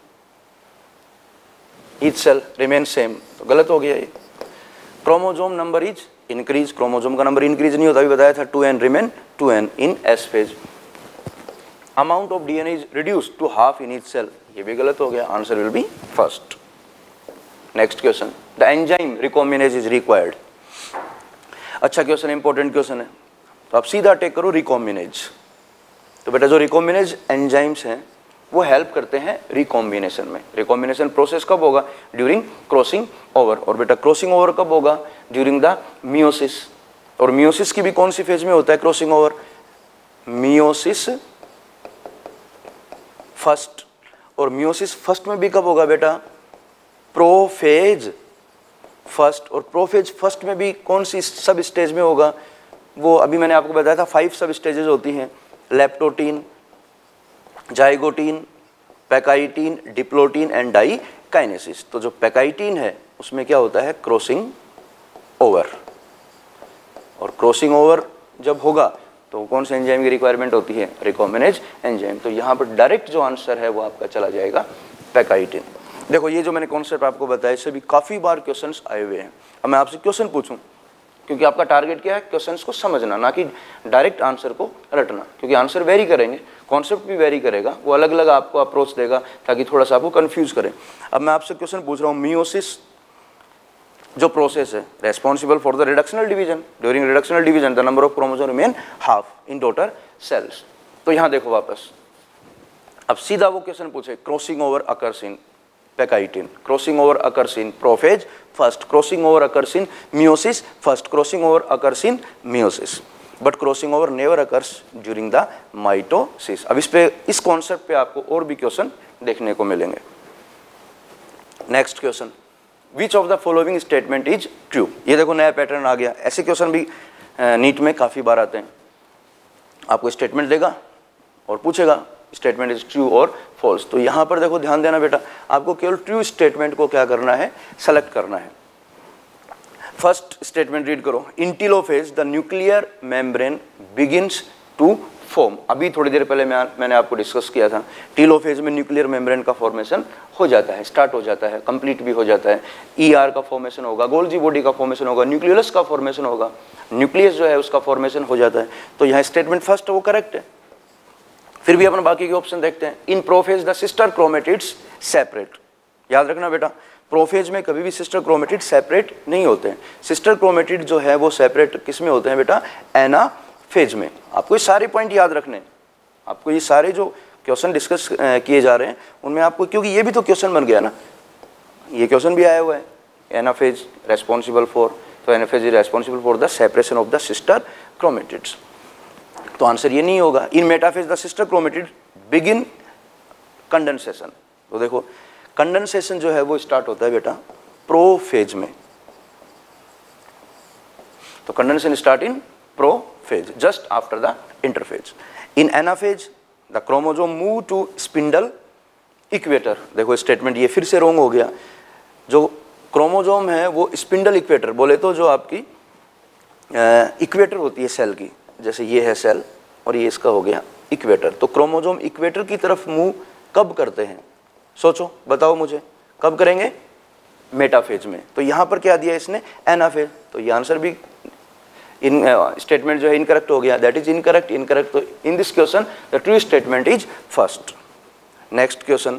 each cell, remain same, तो गलत हो गया ये। Chromosome number is increase, chromosome का नंबर इंक्रीज नहीं होता, अभी बताया था two N remain two N in S phase. Amount of DNA is reduce to half in each cell, ये भी गलत हो गया, answer will be first. Next question, the enzyme recombinase is required. अच्छा क्वेश्चन, इंपॉर्टेंट क्वेश्चन है, तो आप सीधा टेक करो रिकॉम्बिनेज। तो बेटा जो रिकॉम्बिनेज एंजाइम्स हैं वो हेल्प करते हैं रिकॉम्बिनेशन में। रिकॉम्बिनेशन प्रोसेस कब होगा? During crossing over. और बेटा क्रॉसिंग ओवर कब होगा? During the meiosis. और मियोसिस की भी कौन सी फेज में होता है क्रॉसिंग ओवर? Meiosis first. और मियोसिस फर्स्ट में भी कब होगा बेटा? Prophase first. और प्रोफेज फर्स्ट में भी कौन सी सब स्टेज में होगा? वो अभी मैंने आपको बताया था फाइव सब स्टेजेस होती हैं, leptotene, zygotene, pachytene, diplotene and diakinesis. तो जो पैकाइटीन है उसमें क्या होता है, क्रॉसिंग ओवर, और क्रॉसिंग ओवर जब होगा तो कौन से एंजाइम की रिक्वायरमेंट होती है, रिकॉम्बिनेज एंजाइम। तो यहाँ पर डायरेक्ट जो आंसर है वो आपका चला जाएगा पैकाइटिन। देखो ये जो मैंने कॉन्सेप्ट आपको बताया इससे भी काफ़ी बार क्वेश्चंस आए हुए हैं। अब मैं आपसे क्वेश्चन पूछूं, क्योंकि आपका टारगेट क्या है, क्वेश्चंस को समझना, ना कि डायरेक्ट आंसर को रटना, क्योंकि आंसर वेरी करेंगे, कॉन्सेप्ट भी वेरी करेगा, वो अलग अलग आपको अप्रोच देगा ताकि थोड़ा सा आपको कन्फ्यूज करें। अब मैं आपसे क्वेश्चन पूछ रहा हूँ, मियोसिस जो प्रोसेस है responsible for the reductional division, during reductional division the number of chromosome remain half in daughter cells. तो यहाँ देखो वापस, अब सीधा वो क्वेश्चन पूछे, crossing over occurs in pachytene, crossing over occurs in prophase first, crossing over occurs in meiosis first, crossing over occurs in meiosis, but crossing over never occurs during the mitosis. अब इस पे, इस concept पे आपको और भी question देखने को मिलेंगे। Next question, which of the following statement is true. ये देखो नया पैटर्न आ गया, ऐसे क्वेश्चन भी नीट में काफ़ी बार आते हैं। आपको स्टेटमेंट देगा और पूछेगा स्टेटमेंट इज ट्रू और फॉल्स। तो यहाँ पर देखो ध्यान देना बेटा, आपको केवल ट्रू स्टेटमेंट को क्या करना है, सेलेक्ट करना है। फर्स्ट स्टेटमेंट रीड करो, in telophase the nuclear membrane begins to form. अभी थोड़ी देर पहले मैं, मैंने आपको डिस्कस किया था, टेलोफेज में न्यूक्लियर मेम्ब्रेन का फॉर्मेशन हो जाता है, स्टार्ट हो जाता है, कंप्लीट भी हो जाता है। ईआर का फॉर्मेशन होगा, गोल्जी बॉडी का फॉर्मेशन होगा, न्यूक्लियस का फॉर्मेशन होगा, न्यूक्लियस जो है उसका फॉर्मेशन हो जाता है। तो यहाँ स्टेटमेंट फर्स्ट वो करेक्ट है। फिर भी अपन बाकी के ऑप्शन देखते हैं। In prophase the sister chromatids separate. याद रखना बेटा, प्रोफेज में कभी भी सिस्टर क्रोमेटिड सेपरेट नहीं होते हैं। सिस्टर क्रोमेटिड जो है वो सेपरेट किस में होते हैं बेटा, एनाफेज में। आपको ये सारे पॉइंट याद रखने, आपको ये सारे जो क्वेश्चन डिस्कस किए जा रहे हैं उनमें आपको, क्योंकि ये भी तो क्वेश्चन बन गया ना, ये क्वेश्चन भी आया हुआ है, एनाफेज रेस्पॉन्सिबल फॉर, तो anaphase is responsible for the separation of the sister chromatids. तो आंसर ये नहीं होगा। In metaphase the sister chromatid begin condensation. तो देखो कंडेंसेशन जो है वो स्टार्ट होता है बेटा प्रोफेज में। तो condensation start in prophase just after the interphase. In anaphase the chromosome move to spindle equator. देखो स्टेटमेंट ये फिर से रॉन्ग हो गया। जो क्रोमोसोम है वो स्पिंडल इक्वेटर, बोले तो जो आपकी इक्वेटर होती है सेल की, जैसे ये है सेल और ये इसका हो गया इक्वेटर। तो क्रोमोसोम इक्वेटर की तरफ मूव कब करते हैं, सोचो बताओ मुझे, कब करेंगे, मेटाफेज में। तो यहाँ पर क्या दिया इसने, एनाफेज। तो ये आंसर भी इन स्टेटमेंट uh, जो है इनकरेक्ट हो गया, दैट इज इनकरेक्ट इनकरेक्ट। तो in this question the true statement is first. Next question,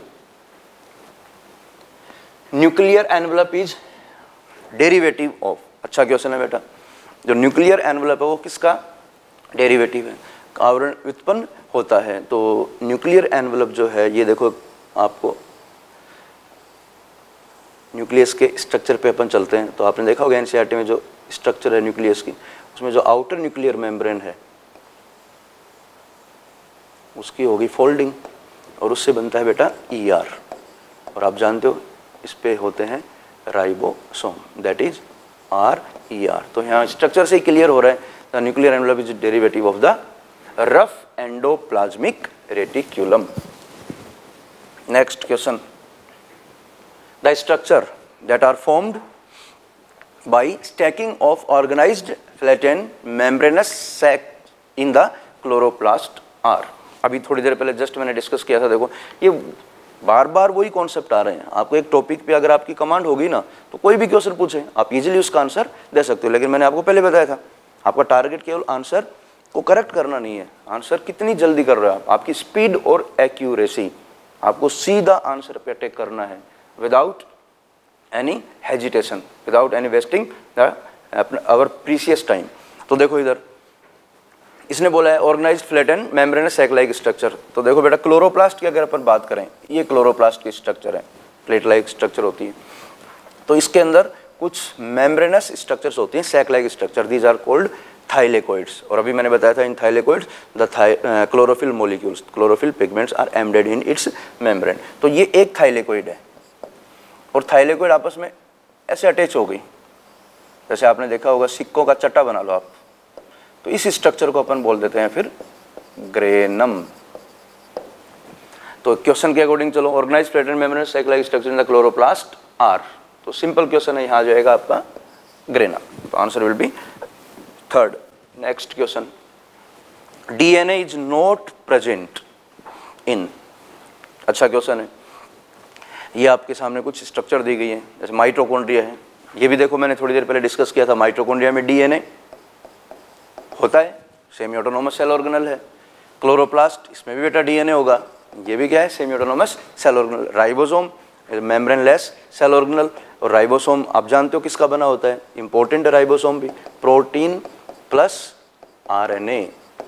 nuclear envelop is derivative of. अच्छा क्वेश्चन है बेटा, जो न्यूक्लियर एनवलप है वो किसका डेरिवेटिव है, आवरण व्युत्पन्न होता है। तो न्यूक्लियर एनवलप जो है ये देखो, आपको न्यूक्लियस के स्ट्रक्चर पे अपन चलते हैं तो आपने देखा होगा एनसीईआरटी में जो स्ट्रक्चर है न्यूक्लियस की, उसमें जो आउटर न्यूक्लियर मेम्ब्रेन है उसकी होगी फोल्डिंग और उससे बनता है बेटा ईआर। और आप जानते हो इस पे होते हैं ribosome, that is R E R. तो यहाँ स्ट्रक्चर से ही क्लियर हो रहा है, the nuclear envelop is derivative of the rough endoplasmic reticulum. Next question, the structure that are formed by stacking of organized flattened membranous sac in the chloroplast are। अभी थोड़ी देर पहले जस्ट मैंने discuss किया था। देखो ये बार बार वही कॉन्सेप्ट आ रहे हैं। आपको एक टॉपिक पे अगर आपकी कमांड होगी ना तो कोई भी क्वेश्चन पूछे आप इजीली उसका आंसर दे सकते हो। लेकिन मैंने आपको पहले बताया था, आपका टारगेट केवल आंसर को करेक्ट करना नहीं है, आंसर कितनी जल्दी कर रहे हो आप, आपकी स्पीड और एक्यूरेसी, आपको सीधा आंसर पे अटैक करना है without any hesitation, without any wasting the our precious time। तो देखो इधर इसने बोला है organised flattened membranous sac like structure. तो देखो बेटा क्लोरोप्लास्ट की अगर अपन बात करें, ये क्लोरोप्लास्ट की स्ट्रक्चर है, प्लेट लाइक स्ट्रक्चर होती है। तो इसके अंदर कुछ मेम्ब्रेनस स्ट्रक्चर्स होती हैं sac like structure, these are called thylakoids. और अभी मैंने बताया था in thylakoids the chlorophyll molecules, chlorophyll pigments are embedded in its membrane. तो ये एक थाइलेकोइड है और थाइलेकोइड आपस में ऐसे अटैच हो गई, जैसे आपने देखा होगा सिक्कों का चट्टा बना लो आप, तो इस स्ट्रक्चर को अपन बोल देते हैं फिर ग्रेनम। तो क्वेश्चन के अकॉर्डिंग चलो, organise flattened membrane cyclic structure in the chloroplast are, तो सिंपल क्वेश्चन है, यहाँ जाएगा आपका ग्रेना, तो answer will be third. Next question, DNA is not present in, अच्छा क्वेश्चन है। ये आपके सामने कुछ स्ट्रक्चर दी गई है, जैसे माइटोकॉन्ड्रिया है, ये भी देखो मैंने थोड़ी देर पहले डिस्कस किया था, माइटोकॉन्ड्रिया में डीएनए होता है, सेमी ऑटोनोमस सेल ऑर्गेनल है। क्लोरोप्लास्ट, इसमें भी बेटा डीएनए होगा, ये भी क्या है, semi autonomous cell organelle. Ribosome membraneless cell organelle, और राइबोसोम आप जानते हो किसका बना होता है, इंपॉर्टेंट है राइबोसोम भी, protein plus RNA.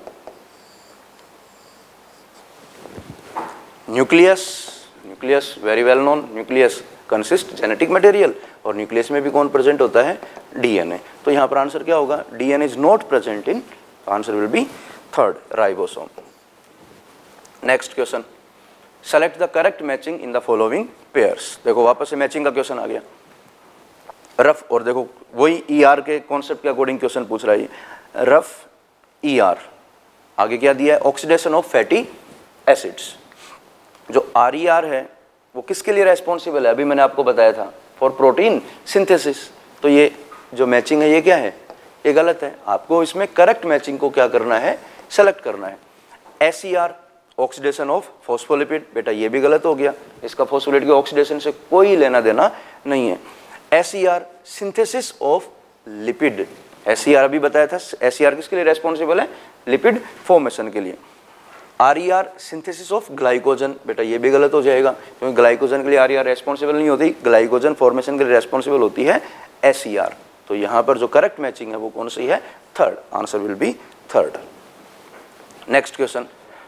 Nucleus, nucleus very well known, nucleus consist genetic material, और न्यूक्लियस में भी कौन प्रेजेंट होता है, डीएनए। तो यहाँ पर आंसर क्या होगा, DNA is not present in, answer will be third, ribosome. Next question, select the correct matching in the following pairs. देखो वापस से मैचिंग का क्वेश्चन आ गया, रफ, और देखो वही ईआर के कॉन्सेप्ट के अकॉर्डिंग क्वेश्चन पूछ रहा है, रफ ईआर, आगे क्या दिया है, ऑक्सीडेशन ऑफ फैटी एसिड्स। जो आरईआर है वो किसके लिए रेस्पॉन्सिबल है, अभी मैंने आपको बताया था, फॉर प्रोटीन सिंथेसिस। तो ये जो मैचिंग है ये क्या है, ये गलत है, आपको इसमें करेक्ट मैचिंग को क्या करना है, सेलेक्ट करना है। एसईआर, ऑक्सीडेशन ऑफ फॉस्फोलिपिड, बेटा ये भी गलत हो गया, इसका फॉस्फोलिपिड के ऑक्सीडेशन से कोई लेना देना नहीं है। SER, synthesis of lipid, SER अभी बताया था, एसईआर किसके लिए रेस्पॉन्सिबल है, लिपिड फॉर्मेशन के लिए। आरईआर, सिंथेसिस ऑफ ग्लाइकोजन, बेटा ये भी गलत हो जाएगा, क्योंकि ग्लाइकोजन के लिए आरईआर रेस्पॉन्सिबल नहीं होती, ग्लाइकोजन फॉर्मेशन के लिए रेस्पॉन्सिबल होती है एसईआर। तो यहाँ पर जो करेक्ट मैचिंग है वो कौन सी है, third, answer will be third. Next question,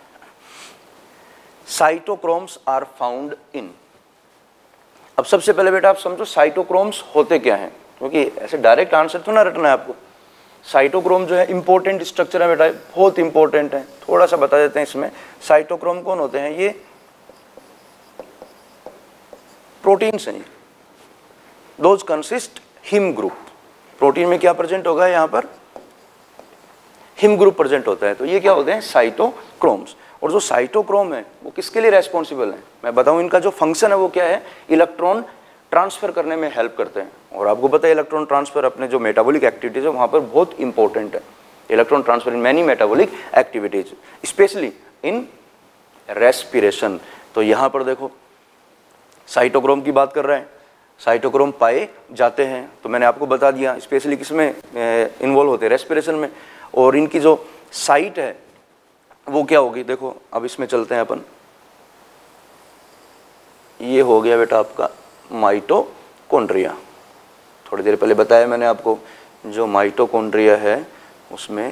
cytochromes are found in. अब सबसे पहले बेटा आप समझो साइटोक्रोम्स होते क्या हैं, क्योंकि ऐसे डायरेक्ट आंसर तो ना रटना है आपको। साइटोक्रोम जो है इंपॉर्टेंट स्ट्रक्चर है बेटा, बहुत इंपॉर्टेंट है, थोड़ा सा बता देते हैं इसमें। साइटोक्रोम कौन होते हैं, ये प्रोटीन्स हैं, those consist heme group. Protein में क्या प्रेजेंट होगा, यहाँ पर हिम ग्रुप प्रेजेंट होता है, तो ये क्या होते हैं, साइटोक्रोम्स। और जो साइटोक्रोम है वो किसके लिए रेस्पॉन्सिबल है, मैं बताऊं, इनका जो फंक्शन है वो क्या है, इलेक्ट्रॉन ट्रांसफर करने में हेल्प करते हैं। और आपको पता है इलेक्ट्रॉन ट्रांसफर अपने जो मेटाबॉलिक एक्टिविटीज है वहाँ पर बहुत इंपॉर्टेंट है, electron transfer in many metabolic activities, especially in respiration. तो यहाँ पर देखो साइटोक्रोम की बात कर रहे हैं, साइटोक्रोम पाए जाते हैं, तो मैंने आपको बता दिया स्पेशली किसमें इन्वॉल्व होते हैं, रेस्पिरेशन में। और इनकी जो साइट है वो क्या होगी, देखो अब इसमें चलते हैं अपन, ये हो गया बेटा आपका माइटोकॉन्ड्रिया। थोड़ी देर पहले बताया मैंने आपको, जो माइटोकॉन्ड्रिया है उसमें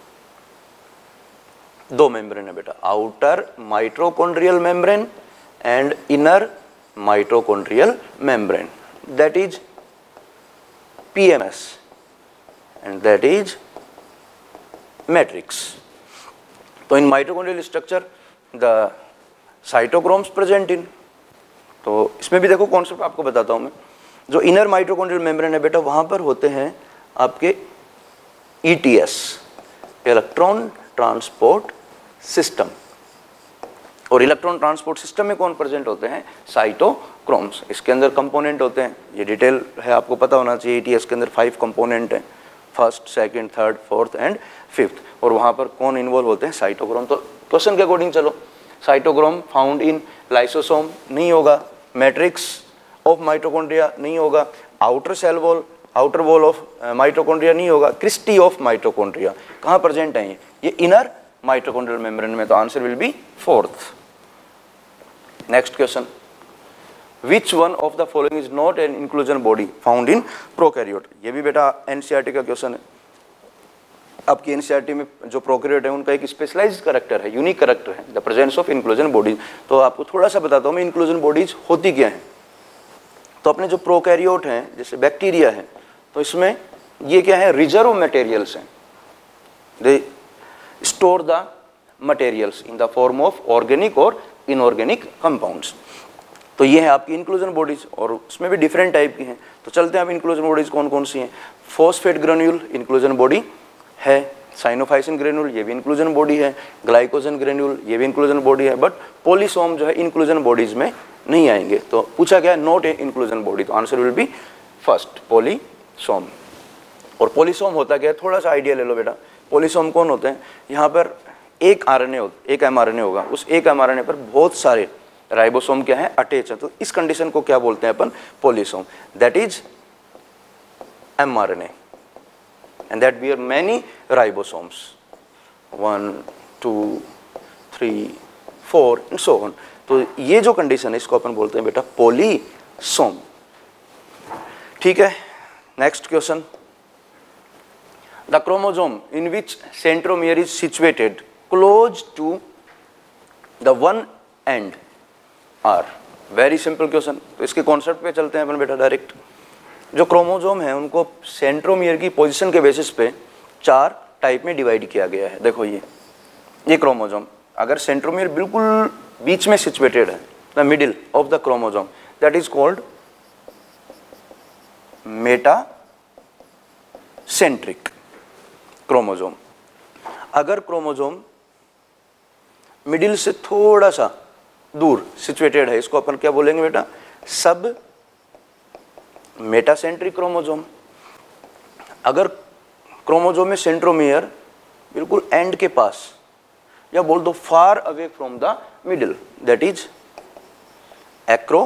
दो मेम्ब्रेन है बेटा, outer mitochondrial membrane and inner mitochondrial membrane, that is PMS and that is matrix. तो in mitochondrial structure the cytochromes present in, तो इसमें भी देखो कॉन्सेप्ट आपको बताता हूं मैं। जो इनर माइटोकॉन्ड्रियल मेम्ब्रेन है बेटा, वहां पर होते हैं आपके ईटीएस, इलेक्ट्रॉन ट्रांसपोर्ट सिस्टम। और इलेक्ट्रॉन ट्रांसपोर्ट सिस्टम में कौन प्रेजेंट होते हैं, साइटोक्रोम्स। इसके अंदर कंपोनेंट होते हैं, ये डिटेल है आपको पता होना चाहिए। ईटीएस के अंदर फाइव कंपोनेंट हैं, first, second, third, fourth and fifth, और वहाँ पर कौन इन्वॉल्व होते हैं, साइटोक्रोम। तो क्वेश्चन के अकॉर्डिंग चलो, साइटोक्रोम फाउंड इन लाइसोसोम नहीं होगा, मैट्रिक्स ऑफ माइटोकॉन्ड्रिया नहीं होगा, outer cell wall, outer wall of mitochondria नहीं होगा, क्रिस्टी ऑफ माइटोकॉन्ड्रिया कहाँ प्रेजेंट है, ये इनर माइटोकॉन्ड्रियल मेम्ब्रेन में। तो answer will be fourth. Next question, which one of the following is not an inclusion body found in prokaryote. ये भी बेटा एनसीईआरटी का क्वेश्चन है। आपकी एनसीईआरटी में जो प्रोकैरियोट है उनका एक स्पेशलाइज्ड कैरेक्टर है, यूनिक कैरेक्टर है, the presence of inclusion bodies. तो आपको थोड़ा सा बताता हूँ मैं, इंक्लूजन बॉडीज होती क्या है। तो अपने जो प्रोकैरियोट हैं, जैसे बैक्टीरिया है, तो इसमें ये क्या है, रिजर्व मटेरियल्स हैं, they store the materials in the form of organic और इनऑर्गेनिक कंपाउंड्स। तो ये है आपकी इंक्लूजन बॉडीज, और उसमें भी डिफरेंट टाइप की हैं। तो चलते हैं अब इंक्लूजन बॉडीज कौन कौन सी हैं। फॉस्फेट ग्रेन्यूल इंक्लूजन बॉडी है, साइनोफाइसिन ग्रेन्यूल ये भी इंक्लूजन बॉडी है, ग्लाइकोजन ग्रेन्यूल ये भी इंक्लूजन बॉडी है, बट पोलिसोम जो है इंक्लूजन बॉडीज में नहीं आएंगे। तो पूछा गया नॉट ए इंक्लूजन बॉडी, तो answer will be first polysome. और पोलिसोम होता क्या है, थोड़ा सा आइडिया ले लो बेटा। पोलिसोम कौन होते हैं, यहाँ पर एक आरएनए होता एक एमआरएनए होगा, उस एक एमआरएनए पर बहुत सारे राइबोसोम क्या है, अटैच है। तो इस कंडीशन को क्या बोलते हैं अपन, polysome. That is mRNA and that bear many ribosomes, one, two, three, four and so on। तो ये जो कंडीशन है इसको अपन बोलते हैं बेटा पोलिसोम। ठीक है, next question. The chromosome in which centromere is situated close to the one end are. Very simple question. तो इसके कॉन्सेप्ट पे चलते हैं अपन बेटा डायरेक्ट। जो क्रोमोसोम है उनको सेंट्रोमियर की पोजीशन के बेसिस पे चार टाइप में डिवाइड किया गया है। देखो ये ये क्रोमोसोम, अगर सेंट्रोमियर बिल्कुल बीच में सिचुएटेड है, the middle of the chromosome, that is called metacentric chromosome. अगर क्रोमोसोम मिडिल से थोड़ा सा दूर सिचुएटेड है, इसको अपन क्या बोलेंगे बेटा, सब मेटासेंट्रिक क्रोमोसोम। अगर क्रोमोसोम में सेंट्रोमियर बिल्कुल एंड के पास, या बोल दो far away from the middle, that is Acro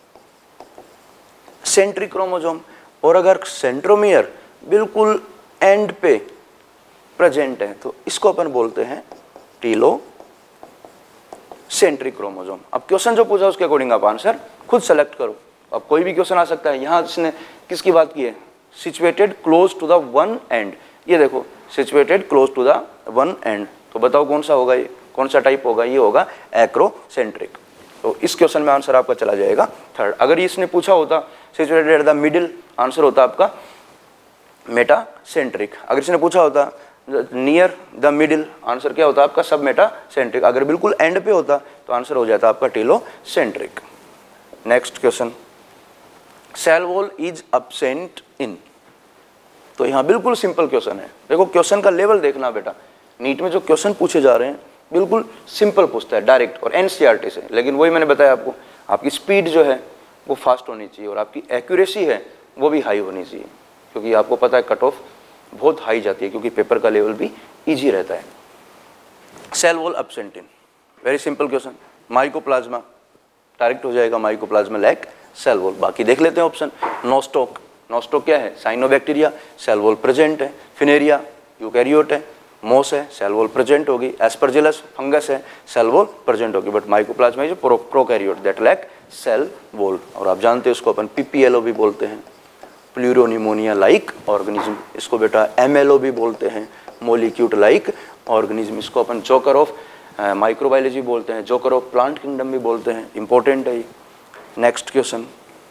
centric chromosome. और अगर सेंट्रोमियर बिल्कुल एंड पे प्रेजेंट है तो इसको अपन बोलते हैं टीलो सेंट्रिक क्रोमोसोम। अब क्वेश्चन जो पूछा उसके अकॉर्डिंग आप आंसर खुद सेलेक्ट करो। अब कोई भी क्वेश्चन आ सकता है। यहाँ इसने किसकी बात की है, situated close to the one end. ये देखो situated close to the one end, तो बताओ कौन सा होगा, ये कौन सा टाइप होगा, ये होगा एक्रोसेंट्रिक। तो इस क्वेश्चन में आंसर आपका चला जाएगा थर्ड। अगर इसने पूछा होता situated at the middle, answer होता आपका मेटासेंट्रिक। अगर इसने पूछा होता नियर द मिडिल, आंसर क्या होता आपका सब मेटासेंट्रिक। अगर बिल्कुल एंड पे होता तो आंसर हो जाता आपका telocentric. Next question, cell wall is absent in. तो यहाँ बिल्कुल सिंपल क्वेश्चन है। देखो क्वेश्चन का लेवल देखना बेटा, नीट में जो क्वेश्चन पूछे जा रहे हैं बिल्कुल सिंपल पूछता है डायरेक्ट और एनसीईआरटी से। लेकिन वही मैंने बताया आपको, आपकी स्पीड जो है वो फास्ट होनी चाहिए और आपकी एक्यूरेसी है वो भी हाई होनी चाहिए, क्योंकि आपको पता है कट ऑफ बहुत हाई जाती है, क्योंकि पेपर का लेवल भी ईजी रहता है। Cell wall absent in, very simple question. Mycoplasma, direct हो जाएगा माइकोप्लाज्मा लैक सेल वॉल। बाकी देख लेते हैं ऑप्शन। नोस्टॉक, नोस्टॉक क्या है, साइनोबैक्टीरिया, सेल वॉल प्रेजेंट है। फिनेरिया यूकैरियोट है। मोस है, सेल वॉल प्रेजेंट होगी। एस्परजिलस फंगस है, सेल वॉल प्रेजेंट होगी। But mycoplasma is pro prokaryote that lack cell wall. और आप जानते हैं उसको अपन पीपीएलओ भी बोलते हैं, प्लूरोनिमोनिया लाइक ऑर्गेनिज्म। इसको बेटा एमएलओ भी बोलते हैं, मोलिक्यूट लाइक ऑर्गेनिज्म। इसको अपन जोकर ऑफ माइक्रोबायोलॉजी बोलते हैं, जोकर ऑफ प्लांट किंगडम भी बोलते हैं। इंपॉर्टेंट है ये। Next question,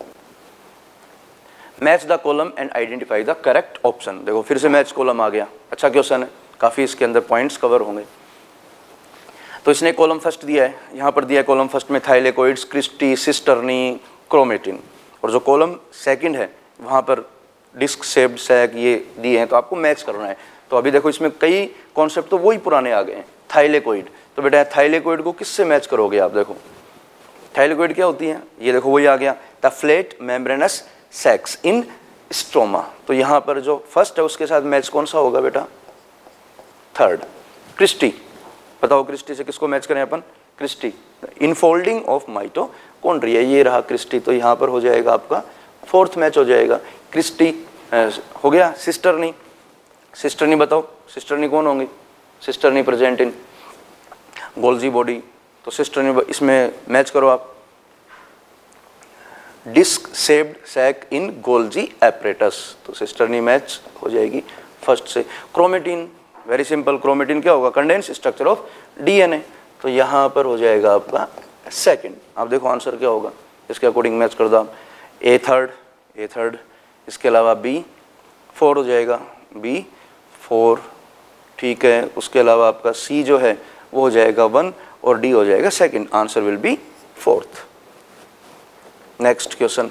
match the column and identify the correct option. देखो फिर से मैच कॉलम आ गया, अच्छा क्वेश्चन है, काफी इसके अंदर पॉइंट्स कवर होंगे। तो इसने कॉलम फर्स्ट दिया है, यहाँ पर दिया है कॉलम फर्स्ट में थाइलेकोइड्स, क्रिस्टी, सिस्टर्नी, क्रोमेटिन। और जो कॉलम सेकंड है वहाँ पर डिस्क शेप्ड सैक ये दिए हैं, तो आपको मैच करना है। तो अभी देखो इसमें कई कॉन्सेप्ट तो वही पुराने आ गए हैं। थाइलेकोइड, तो बेटा थाइलेकोइड को किससे मैच करोगे आप, देखो थाइलेकोइड क्या होती है, ये देखो वही आ गया, the flat membranous sacs in stroma. तो यहाँ पर जो फर्स्ट है उसके साथ मैच कौन सा होगा बेटा, थर्ड। क्रिस्टी, बताओ क्रिस्टी से किसको मैच करें अपन, क्रिस्टी, इनफोल्डिंग ऑफ माइटोकॉन्ड्रिया, ये रहा क्रिस्टी। तो यहाँ पर हो जाएगा आपका फोर्थ मैच हो जाएगा। क्रिस्टी हो गया। सिस्टर्नी, सिस्टर्नी बताओ सिस्टर्नी कौन होंगी, cisternae present in Golgi body. तो सिस्टर्नी इसमें मैच करो आप, disc shaped sac in Golgi apparatus. तो सिस्टर्नी मैच हो जाएगी फर्स्ट से। क्रोमेटिन, वेरी सिंपल, क्रोमेटिन क्या होगा, कंडेंस स्ट्रक्चर ऑफ डीएनए। तो यहाँ पर हो जाएगा आपका सेकंड। आप देखो आंसर क्या होगा, इसके अकॉर्डिंग मैच कर दो आप। ए थर्ड, ए थर्ड, इसके अलावा बी फोर हो जाएगा, बी फोर, ठीक है। उसके अलावा आपका सी जो है वो हो जाएगा वन और डी हो जाएगा second. Answer will be fourth. Next question,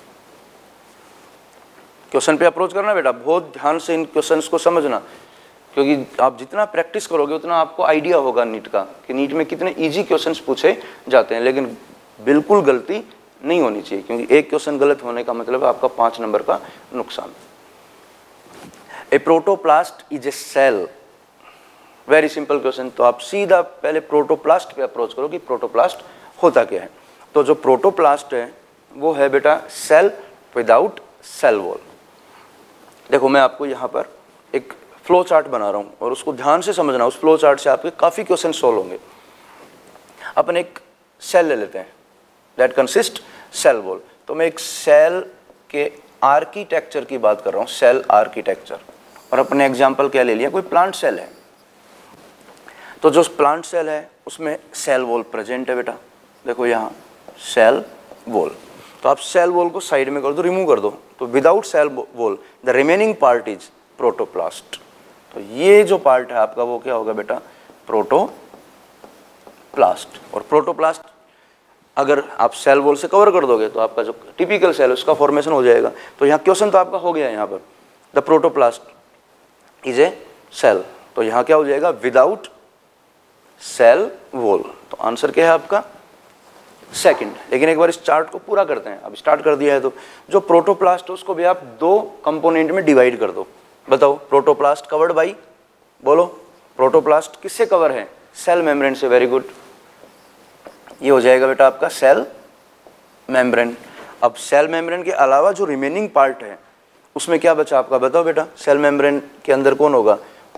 question पे अप्रोच करना बेटा, बहुत ध्यान से इन क्वेश्चंस को समझना, क्योंकि आप जितना प्रैक्टिस करोगे उतना आपको आइडिया होगा नीट का कि नीट में कितने इजी क्वेश्चंस पूछे जाते हैं। लेकिन बिल्कुल गलती नहीं होनी चाहिए, क्योंकि एक क्वेश्चन गलत होने का मतलब है आपका पाँच नंबर का नुकसान। A protoplast is a cell, very simple question. तो आप सीधा पहले प्रोटोप्लास्ट पे अप्रोच करो कि प्रोटोप्लास्ट होता क्या है। तो जो प्रोटोप्लास्ट है वो है बेटा सेल विदाउट सेल वॉल। देखो मैं आपको यहाँ पर एक फ्लो चार्ट बना रहा हूँ और उसको ध्यान से समझना, उस फ्लो चार्ट से आपके काफ़ी क्वेश्चन सॉल्व होंगे। अपन एक सेल ले लेते हैं दैट कंसिस्ट सेल वॉल। तो मैं एक सेल के आर्किटेक्चर की बात कर रहा हूँ, सेल आर्किटेक्चर। और अपने एग्जाम्पल क्या ले लिया, कोई प्लांट सेल है। तो जो प्लांट सेल है उसमें सेल वॉल प्रेजेंट है बेटा, देखो यहाँ सेल वॉल। तो आप सेल वॉल को साइड में कर दो, रिमूव कर दो। तो without cell wall the remaining part is protoplast. तो ये जो पार्ट है आपका वो क्या होगा बेटा, प्रोटोप्लास्ट। और प्रोटोप्लास्ट अगर आप सेल वॉल से कवर कर दोगे तो आपका जो टिपिकल सेल है उसका फॉर्मेशन हो जाएगा। तो यहाँ क्वेश्चन तो आपका हो गया है यहाँ पर, the protoplast is a cell. तो यहाँ क्या हो जाएगा, विदाउट सेल वॉल। तो आंसर क्या है आपका सेकंड। लेकिन एक बार इस चार्ट को पूरा करते हैं। अब स्टार्ट कर दिया है तो जो प्रोटोप्लास्ट है उसको भी आप दो कंपोनेंट में डिवाइड कर दो। बताओ प्रोटोप्लास्ट कवर्ड बाई, बोलो प्रोटोप्लास्ट किससे कवर है, सेल मेम्ब्रेन से। वेरी गुड, ये हो जाएगा बेटा आपका सेल मेम्ब्रेन। अब सेल मेम्ब्रेन के अलावा जो रिमेनिंग पार्ट है उसमें क्या बचा आपका, बताओ बेटा। सेल मेम्ब्रेन के अंदर कौन होगा,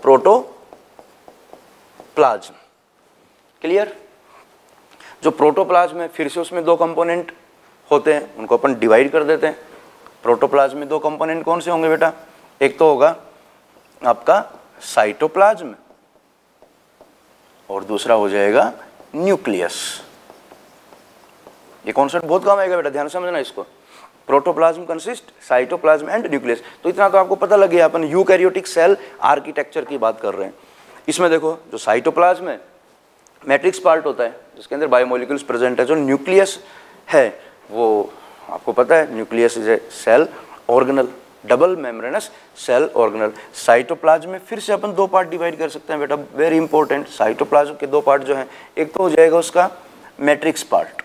प्रोटोप्लाज्म। क्लियर। जो प्रोटोप्लाज्म है फिर से उसमें दो कंपोनेंट होते हैं, उनको अपन डिवाइड कर देते हैं। प्रोटोप्लाज्म में दो कंपोनेंट कौन से होंगे बेटा, एक तो होगा आपका साइटोप्लाज्म और दूसरा हो जाएगा न्यूक्लियस। ये कॉन्सेप्ट बहुत काम आएगा बेटा, ध्यान से समझना इसको। Protoplasm consist cytoplasm and nucleus. तो इतना तो आपको पता लग गया, अपन यूकैरियोटिक सेल आर्किटेक्चर की बात कर रहे हैं। इसमें देखो जो साइटोप्लाज्म है मैट्रिक्स पार्ट होता है जिसके अंदर बायोमोलिक्यूल्स प्रेजेंट है। जो न्यूक्लियस है वो आपको पता है, nucleus is a cell organelle, double membranous cell organelle. Cytoplasm में फिर से अपन दो पार्ट डिवाइड कर सकते हैं बेटा, वेरी इंपॉर्टेंट। साइटोप्लाज्म के दो पार्ट जो हैं, एक तो हो जाएगा उसका मैट्रिक्स पार्ट,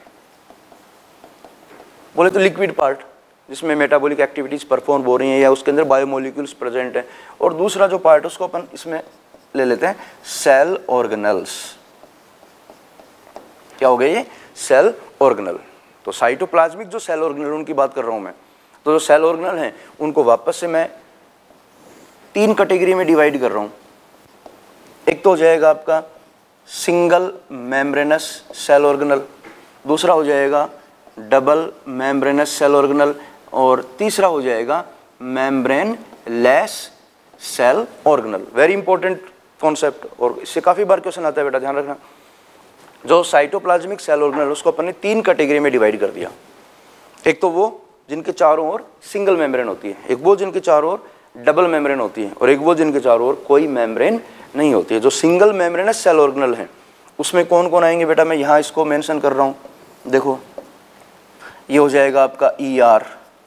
बोले तो लिक्विड पार्ट जिसमें मेटाबॉलिक एक्टिविटीज परफॉर्म हो रही हैं या उसके अंदर बायोमोलिक्यूल्स प्रेजेंट हैं। और दूसरा जो पार्ट उसको अपन इसमें ले लेते हैं सेल ऑर्गेनल्स। क्या हो गया ये, सेल ऑर्गेनल। तो साइटोप्लाज्मिक जो सेल ऑर्गेनल उनकी बात कर रहा हूं मैं। तो जो सेल ऑर्गेनल हैं उनको वापस से मैं तीन कैटेगरी में डिवाइड कर रहा हूं। एक तो हो जाएगा आपका सिंगल मेम्ब्रेनस सेल ऑर्गेनल, दूसरा हो जाएगा डबल मेम्ब्रेनस सेल ऑर्गेनल और तीसरा हो जाएगा membraneless cell organelle. Very important concept और इससे काफ़ी बार क्वेश्चन आता है बेटा, ध्यान रखना। जो साइटोप्लाज्मिक सेल ऑर्गेनल उसको अपन ने तीन कैटेगरी में डिवाइड कर दिया। एक तो वो जिनके चारों ओर सिंगल मेम्ब्रेन होती है, एक वो जिनके चारों ओर डबल मेम्ब्रेन होती है और एक वो जिनके चारों ओर कोई मेम्ब्रेन नहीं होती है। जो सिंगल मेम्ब्रेनस सेल ऑर्गेनल है उसमें कौन कौन आएंगे बेटा, मैं यहाँ इसको मेंशन कर रहा हूँ। देखो ये हो जाएगा आपका E R,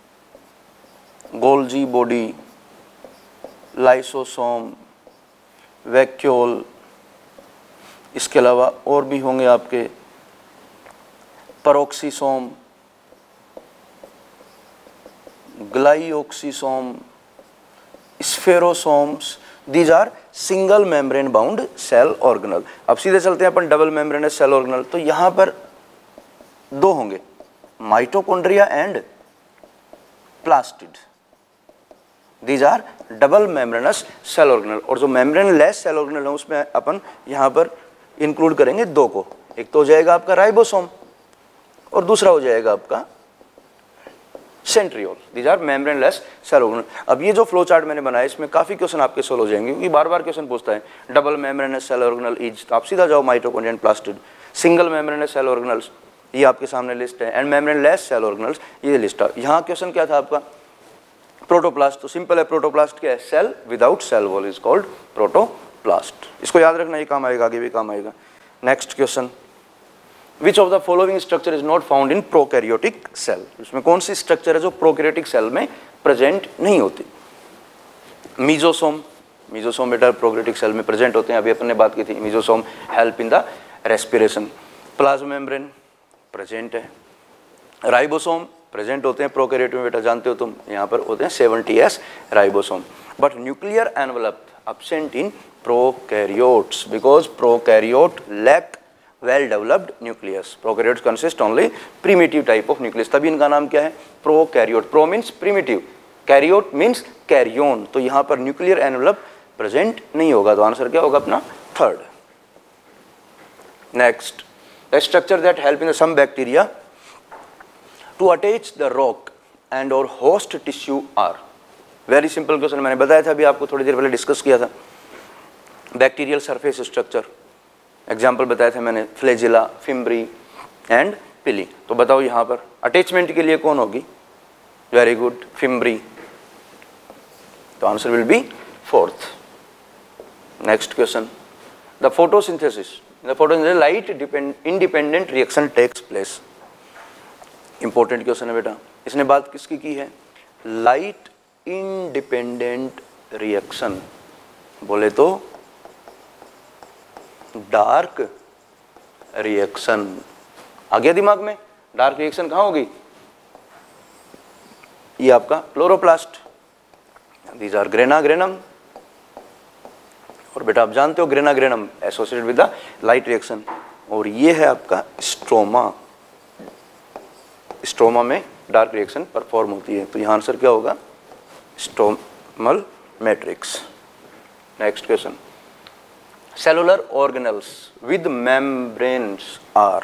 Golgi body, lysosome, vacuole, इसके अलावा और भी होंगे आपके peroxisome, glyoxysome, spherosomes. These are single membrane bound cell organelle. अब सीधे चलते हैं अपन डबल मेम्ब्रेनस सेल ऑर्गेनल। तो यहाँ पर दो होंगे, mitochondria and plastid. These are double membranous cell organelle. और जो मेम्ब्रेन लेस सेल ऑर्गेनल है उसमें अपन यहाँ पर इंक्लूड करेंगे दो को। एक तो हो जाएगा आपका राइबोसोम और दूसरा हो जाएगा आपका centriole. These are membraneless cell organelle. अब ये जो फ्लो चार्ट मैंने बनाया इसमें काफी क्वेश्चन आपके सोल्व हो जाएंगे, क्योंकि बार बार क्वेश्चन पूछता है double membranous cell organelle is. तो आप सीधा जाओ mitochondria and plastid. Single membranous cell organelles ये आपके सामने लिस्ट है, and membraneless cell organelles ये लिस्ट है। यहाँ क्वेश्चन क्या था आपका, प्रोटोप्लास्ट। तो सिंपल है, प्रोटोप्लास्ट क्या है, cell without cell wall is called protoplast. इसको याद रखना, ये काम आएगा, आगे भी काम आएगा। Next question, which of the following structure is not found in prokaryotic cell. इसमें कौन सी स्ट्रक्चर है जो प्रोकैरियोटिक सेल में प्रेजेंट नहीं होती। मीजोसोम, मीजोसोम बेटा प्रोकैरियोटिक सेल में प्रेजेंट होते हैं, अभी अपन ने बात की थी। Mesosome help in the respiration. Plasma membrane present है। राइबोसोम प्रेजेंट होते हैं प्रोकैरियोट में बेटा, जानते हो तुम, यहाँ पर होते हैं seventy S ribosome. But nuclear envelope absent in prokaryotes because prokaryote lack well developed nucleus. Prokaryotes consist only primitive type of nucleus, तभी इनका नाम क्या है prokaryote. Pro means primitive, karyote means carrion, तो यहाँ पर न्यूक्लियर एनवलप प्रेजेंट नहीं होगा, तो आंसर क्या होगा अपना third. Next, the structure that help in some bacteria to attach the rock and or host tissue are, very simple question, मैंने बताया था अभी आपको, थोड़ी देर पहले डिस्कस किया था। बैक्टीरियल सरफेस स्ट्रक्चर एग्जांपल बताया था मैंने, फ्लैजिला, फिम्ब्री एंड पिली। तो बताओ यहाँ पर अटैचमेंट के लिए कौन होगी? वेरी गुड, फिम्ब्री, तो answer will be fourth. Next question, the photosynthesis, the photosynthesis light depend independent reaction takes place. Important question है बेटा, इसने बात किसकी की है? लाइट इंडिपेंडेंट रिएक्शन, बोले तो डार्क रिएक्शन। आ गया दिमाग में? डार्क रिएक्शन कहाँ होगी? ये आपका chloroplast, these are grana granum, और बेटा आप जानते हो grana granum associated with the light reaction, और ये है आपका स्ट्रोमा, स्ट्रोमा में डार्क रिएक्शन परफॉर्म होती है, तो यहाँ आंसर क्या होगा? Stromal matrix. Next question, cellular organelles with membranes are.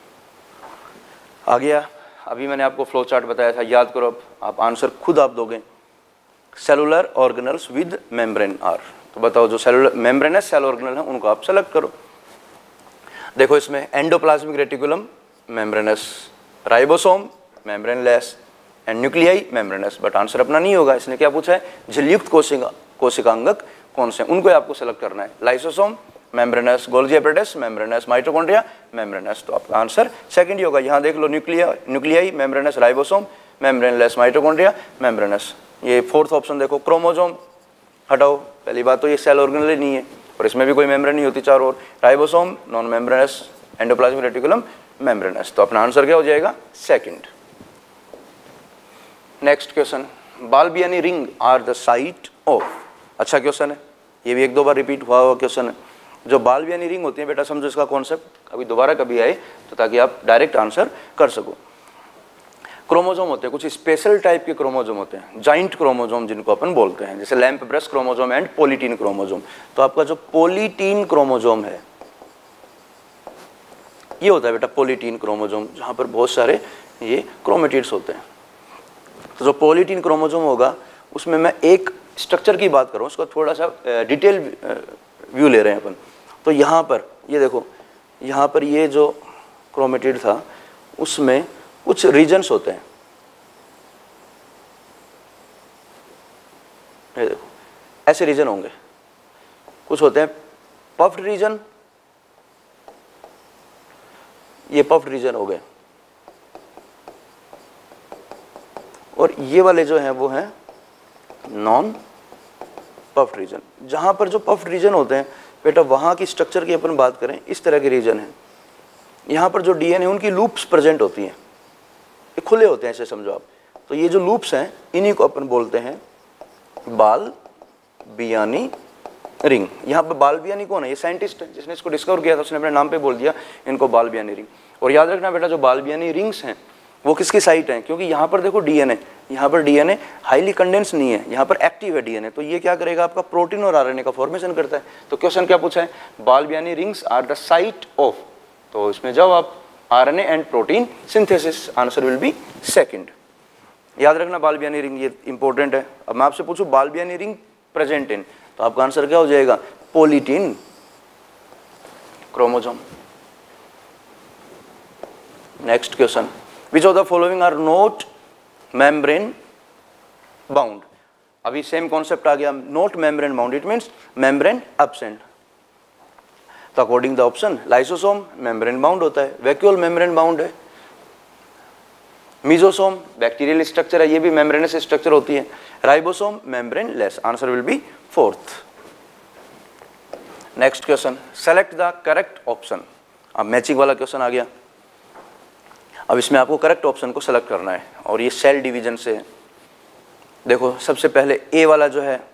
आ गया, अभी मैंने आपको फ्लो चार्ट बताया था, याद करो, अब आप आंसर खुद आप दोगे। Cellular organelles with membrane are, तो बताओ जो सेलुलर मेम्ब्रेनस सेल ऑर्गेनल है उनको आप सेलेक्ट करो। देखो इसमें endoplasmic reticulum membranous, ribosome membraneless and nuclei membranous, but answer अपना नहीं होगा। इसने क्या पूछा है? झिल्युक्त कोशिका कोशिकांगक कौन से, उनको आपको सेलेक्ट करना है। Lysosome membranous, Golgi apparatus membranous, mitochondria membranous, तो आपका आंसर सेकंड ही होगा। यहाँ देख लो, nuclei nuclei membranous, ribosome membraneless, mitochondria membranous. ये फोर्थ ऑप्शन देखो, क्रोमोसोम हटाओ, पहली बात तो ये सेल ऑर्गेनल ही नहीं है, और इसमें भी कोई मेम्ब्रेन नहीं होती चारों ओर। Ribosome non membranous, endoplasmic reticulum membranous, तो अपना आंसर क्या हो जाएगा? Second. Next question, Balbiani ring are the site of, अच्छा क्वेश्चन है, ये भी एक दो बार रिपीट हुआ हुआ क्वेश्चन है। जो बाल्बियानी रिंग होती है बेटा, समझो इसका कॉन्सेप्ट, अभी दोबारा कभी आए तो ताकि आप डायरेक्ट आंसर कर सको। क्रोमोजोम होते हैं, कुछ स्पेशल टाइप के क्रोमोजोम होते हैं, जॉइंट क्रोमोजोम जिनको अपन बोलते हैं, जैसे lampbrush chromosome and polytene chromosome. तो आपका जो पोलिटीन क्रोमोजोम है, ये होता है बेटा पोलिटीन क्रोमोजोम, जहाँ पर बहुत सारे ये क्रोमेटिड्स होते हैं। तो जो पोलिटीन क्रोमोजोम होगा उसमें मैं एक स्ट्रक्चर की बात करूँ, उसका थोड़ा सा डिटेल व्यू ले रहे हैं अपन। तो यहाँ पर ये देखो, यहाँ पर ये जो क्रोमेटिड था उसमें कुछ रीजन्स होते हैं, ये देखो ऐसे रीजन होंगे, कुछ होते हैं पफ्ड रीजन, ये पफ्ड रीजन हो गए, और ये वाले जो हैं वो हैं नॉन पफ्ड रीजन। जहाँ पर जो पफ्ड रीजन होते हैं बेटा, वहाँ की स्ट्रक्चर की अपन बात करें, इस तरह के रीजन है। यहाँ पर जो डीएनए उनकी लूप्स प्रेजेंट होती हैं, ये खुले होते हैं, ऐसे समझो आप। तो ये जो लूप्स हैं इन्हीं को अपन बोलते हैं बाल्बियानी रिंग। यहाँ पर बाल्बियानी कौन है? ये साइंटिस्ट है जिसने इसको डिस्कवर किया था, उसने अपने नाम पे बोल दिया इनको बाल्बियानी रिंग। और याद रखना बेटा, जो बाल्बियानी रिंग्स हैं वो किसकी साइट हैं? क्योंकि यहाँ पर देखो डीएनए, यहाँ पर डीएनए हाईली कंडेंस नहीं है, यहाँ पर एक्टिव है डीएनए, तो ये क्या करेगा? आपका प्रोटीन और आरएनए का फॉर्मेशन करता है। तो क्वेश्चन क्या पूछा है? Balbiani rings are the site of, तो इसमें जब आप RNA and protein synthesis, answer will be second. याद रखना बाल्बियानी रिंग, ये इंपॉर्टेंट है। अब मैं आपसे पूछूं बाल्बियानी रिंग प्रेजेंट इन, तो आपका आंसर क्या हो जाएगा? Polytene chromosome. Next question, which of the following are not membrane bound. अभी सेम कॉन्सेप्ट आ गया, not membrane bound, it means membrane absent. तो according the option, lysosome membrane bound होता है, वैक्यूल मेम्ब्रेन बाउंड है, मीजोसोम बैक्टीरियल स्ट्रक्चर है, ये भी मेम्ब्रेनस स्ट्रक्चर होती है, ribosome membraneless, answer will be fourth. Next question, select the correct option. अब मैचिंग वाला क्वेश्चन आ गया। अब इसमें आपको करेक्ट ऑप्शन को सेलेक्ट करना है और ये सेल डिवीजन से है। देखो सबसे पहले ए वाला जो है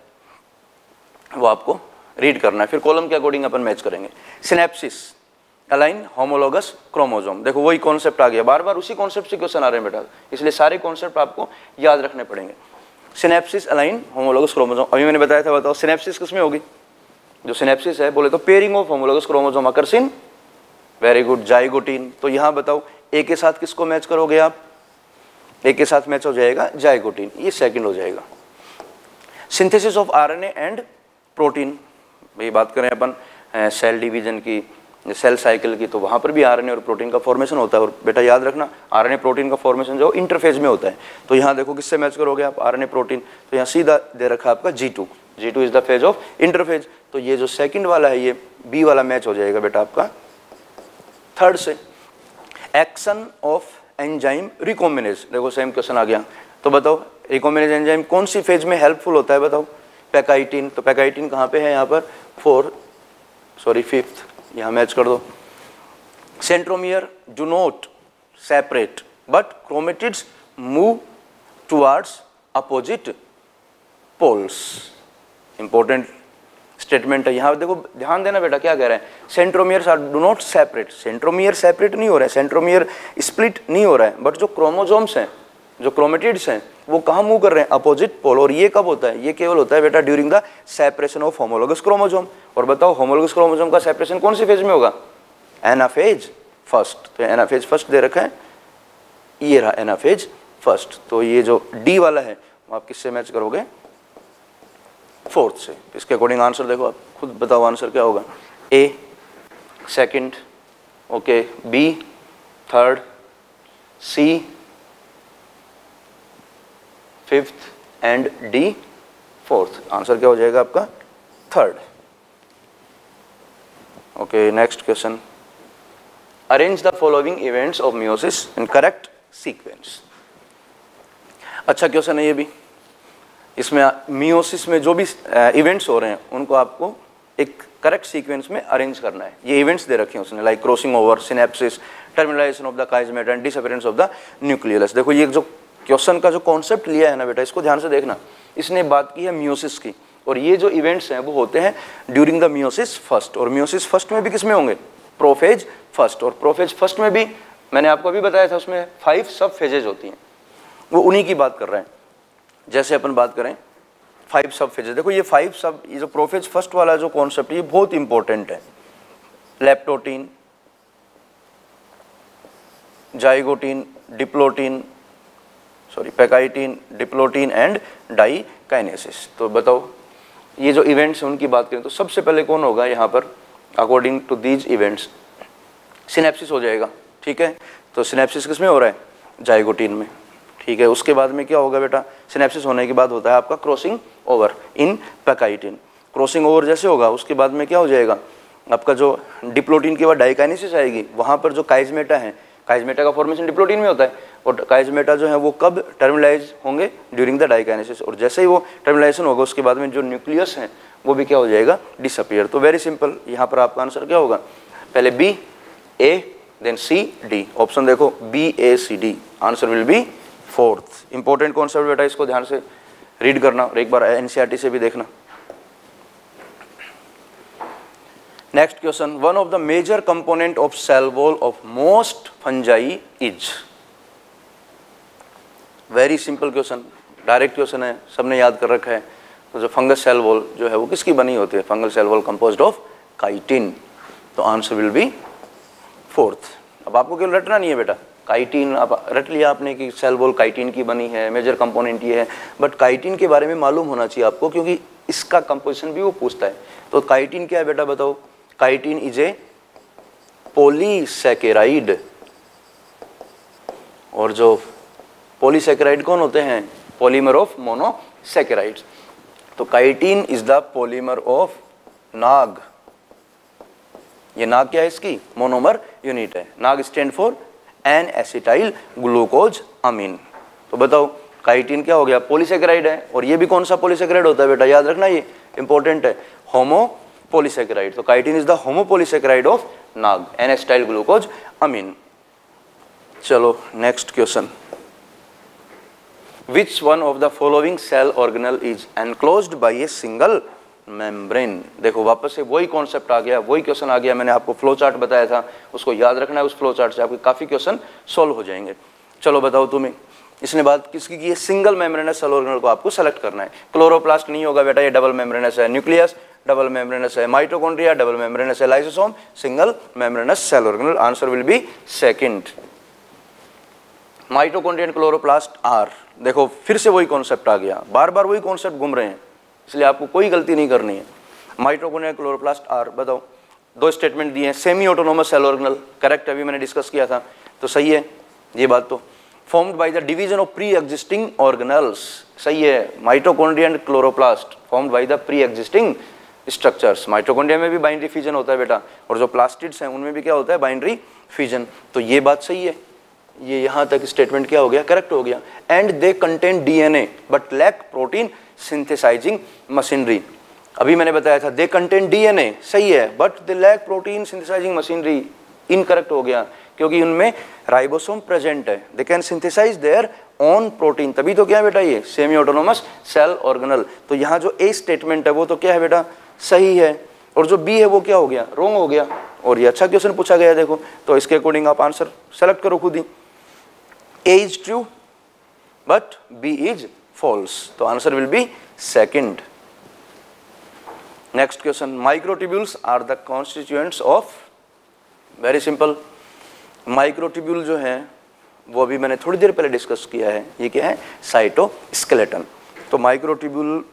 वो आपको रीड करना है, फिर कॉलम के अकॉर्डिंग अपन मैच करेंगे। सिनेप्सिस अलाइन होमोलोगस क्रोमोसोम, देखो वही कॉन्सेप्ट आ गया, बार बार उसी कॉन्सेप्ट से क्वेश्चन आ रहे हैं बेटा, इसलिए सारे कॉन्सेप्ट आपको याद रखने पड़ेंगे। सिनेप्सिस अलाइन होमोलोगस क्रोमोसोम, अभी मैंने बताया था, बताओ सिनेप्सिस किसमें होगी? जो सिनेप्सिस है बोले तो pairing of homologous chromosome occurs in, very good, zygotene. तो यहाँ बताओ ए के साथ किसको मैच करोगे आप? ए के साथ मैच हो जाएगा जाइगोटीन, ये सेकंड हो जाएगा। Synthesis of RNA and protein, भाई बात करें अपन सेल डिवीजन की, सेल साइकिल की, तो वहाँ पर भी आरएनए और प्रोटीन का फॉर्मेशन होता है। और बेटा याद रखना आरएनए प्रोटीन का फॉर्मेशन जो इंटरफेज में होता है। तो यहाँ देखो किससे मैच करोगे आप? आरएनए प्रोटीन, तो यहाँ सीधा दे रखा है आपका G two, G two is the phase of interphase. तो ये जो सेकंड वाला है ये बी वाला मैच हो जाएगा बेटा आपका थर्ड से। एक्शन ऑफ एंजाइम रिकॉम्बिनेज, देखो सेम क्वेश्चन आ गया। तो बताओ रिकॉम्बिनेज एंजाइम कौन सी फेज में हेल्पफुल होता है? बताओ पैकाइटिन, तो पैकाइटिन कहाँ पे है? यहाँ पर फोर सॉरी फिफ्थ, यहाँ मैच कर दो। Centromere do not separate but chromatids move towards opposite poles, important statement है। यहाँ देखो ध्यान देना बेटा, क्या कह रहे हैं? Centromeres are do not separate, centromere separate नहीं हो रहा है, सेंट्रोमियर स्प्लिट नहीं हो रहा है, बट जो क्रोमोसोम्स हैं, जो क्रोमेटिड्स हैं, वो कहाँ मूव कर रहे हैं? Opposite pole. और ये कब होता है? ये केवल होता है बेटा during the separation of homologous chromosome. और बताओ होमोलोगस क्रोमोसोम का सेपरेशन कौन सी फेज में होगा? Anaphase first. तो एनाफेज फर्स्ट दे रखा है, ये रहा एनाफेज फर्स्ट। तो ये जो डी वाला है वो आप किससे मैच करोगे? फोर्थ से। इसके अकॉर्डिंग आंसर देखो, आप खुद बताओ आंसर क्या होगा? A second, okay, B third, C fifth and D fourth. Answer क्या हो जाएगा आपका? Third. Okay, next question, arrange the following events of meiosis in correct sequence. अच्छा क्वेश्चन है ये भी। इसमें मियोसिस में जो भी इवेंट्स हो रहे हैं उनको आपको एक करेक्ट सीक्वेंस में अरेंज करना है। ये इवेंट्स दे रखे हैं उसने, like crossing over, synapsis, terminalisation of the chiasmata and disappearance of the nucleus. देखो ये जो क्वेश्चन का जो कॉन्सेप्ट लिया है ना बेटा, इसको ध्यान से देखना। इसने बात की है मियोसिस की, और ये जो इवेंट्स हैं वो होते हैं ड्यूरिंग द मियोसिस फर्स्ट। और मियोसिस फर्स्ट में भी किस में होंगे? Prophase first. और प्रोफेज फर्स्ट में भी मैंने आपको अभी बताया था, उसमें फाइव सब फेजेज होती हैं, वो उन्हीं की बात कर रहे हैं। जैसे अपन बात करें फाइव सब फेजेज, देखो ये फाइव सब, ये जो प्रोफेज फर्स्ट वाला जो कॉन्सेप्ट है ये बहुत इंपॉर्टेंट है। Leptotene, zygotene, diplotene, sorry pachytene, diplotene and diakinesis. तो बताओ ये जो इवेंट्स हैं उनकी बात करें तो सबसे पहले कौन होगा यहाँ पर? According to these events synapsis हो जाएगा, ठीक है। तो सिनेप्सिस किस में हो रहा है? जाइगोटीन में, ठीक है। उसके बाद में क्या होगा बेटा? सिनेप्सिस होने के बाद होता है आपका crossing over in pachytene. Crossing over जैसे होगा उसके बाद में क्या हो जाएगा? आपका जो डिप्लोटीन के बाद डाइकाइनेसिस आएगी, वहाँ पर जो काइजमेटा है, काइजमेटा का फॉर्मेशन डिप्लोटीन में होता है, और काइजमेटा जो है वो कब टर्मिनलाइज होंगे? During the diakinesis. और जैसे ही वो टर्मिनलाइजेशन होगा उसके बाद में जो न्यूक्लियस है वो भी क्या हो जाएगा? डिसअपीयर। तो वेरी सिंपल, यहाँ पर आपका आंसर क्या होगा? पहले B, A, then C, D. Option देखो B, A, C, D, answer will be fourth. Important concept बेटा, इसको ध्यान से रीड करना और एक बार एनसीईआरटी से भी देखना। Next question, one of the major component of cell wall of most fungi is. Very simple question, direct question है, सबने याद कर रखा है। तो जो फंगस सेल वॉल जो है वो किसकी बनी होती है? Fungal cell wall composed of chitin. तो आंसर विल बी फोर्थ। अब आपको केवल रटना नहीं है बेटा, काइटिन आप रट लिया आपने कि सेल वॉल काइटिन की बनी है, मेजर कंपोनेंट ये है, बट काइटिन के बारे में मालूम होना चाहिए आपको, क्योंकि इसका कंपोजिशन भी वो पूछता है। तो काइटिन क्या है बेटा बताओ? Chitin is a polysaccharide. और जो पॉलीसैकेराइड कौन होते हैं? Polymer of monosaccharides. तो chitin is the polymer of NAG. ये नाग क्या है? इसकी मोनोमर यूनिट है। NAG stand for N acetyl glucose amine. तो बताओ काइटिन क्या हो गया? पॉलीसैकेराइड है। और ये भी कौन सा पॉलीसैकेराइड होता है बेटा? याद रखना, ये इंपॉर्टेंट है, होमो पॉलीसेकेराइड। तो chitin is the homopolysaccharide of NAG, N acetyl glucose amine. चलो next question, which one of the following cell organelle is enclosed by a single membrane. देखो वापस से वही कॉन्सेप्ट आ गया, वही क्वेश्चन आ गया। मैंने आपको फ्लो चार्ट बताया था, उसको याद रखना है। उस फ्लो चार्ट से आपके काफी क्वेश्चन सॉल्व हो जाएंगे। चलो बताओ तुम्हें, इसने बात किसकी की है, सिंगल मेम्ब्रेनस सेल ऑर्गेनल को आपको सेलेक्ट करना है। क्लोरोप्लास्ट नहीं होगा बेटा, ये डबल मेम्ब्रेनस है। न्यूक्लियस डबल मेम्ब्रेनस है। माइटोकॉन्ड्रिया डबल मेम्ब्रेनस है। Lysosome single membranous cell organelle. Answer will be second. Mitochondria and chloroplast are, देखो फिर से वही कॉन्सेप्ट आ गया, बार बार वही कॉन्सेप्ट घूम रहे हैं, इसलिए आपको कोई गलती नहीं करनी है। माइटोकॉन्ड्रिया क्लोरोप्लास्ट आर, बताओ दो स्टेटमेंट दिए हैं। Semi autonomous cell organelle, correct, अभी मैंने डिस्कस किया था, तो सही है ये बात। तो formed by the division of pre existing organelles, सही है। Mitochondria and chloroplast formed by the pre existing structures. Mitochondria में भी बाइनरी फिजन होता है बेटा, और जो प्लास्टिड्स हैं उनमें भी क्या होता है, बाइनरी फिजन। तो ये बात सही है, ये यहाँ तक स्टेटमेंट क्या हो गया, करेक्ट हो गया। And they contain DNA but lack protein synthesising machinery. अभी मैंने बताया था दे कंटेन डीएनए, सही है, but they lack protein synthesising machinery, incorrect हो गया, क्योंकि उनमें राइबोसोम प्रेजेंट है। They can synthesise their own protein, तभी तो क्या है बेटा ये सेमी ऑटोनोमस सेल ऑर्गेनल। तो यहाँ जो ए स्टेटमेंट है वो तो क्या है बेटा, सही है, और जो बी है वो क्या हो गया, रॉन्ग हो गया। और ये अच्छा क्वेश्चन पूछा गया देखो, तो इसके अकॉर्डिंग आप आंसर सेलेक्ट करो खुद ही। A is true but B is false, तो answer will be second. Next question, microtubules are the constituents of, very simple, microtubule जो है वो अभी मैंने थोड़ी देर पहले डिस्कस किया है, ये क्या है, साइटोस्केलेटन। तो माइक्रोट्यूब्यूल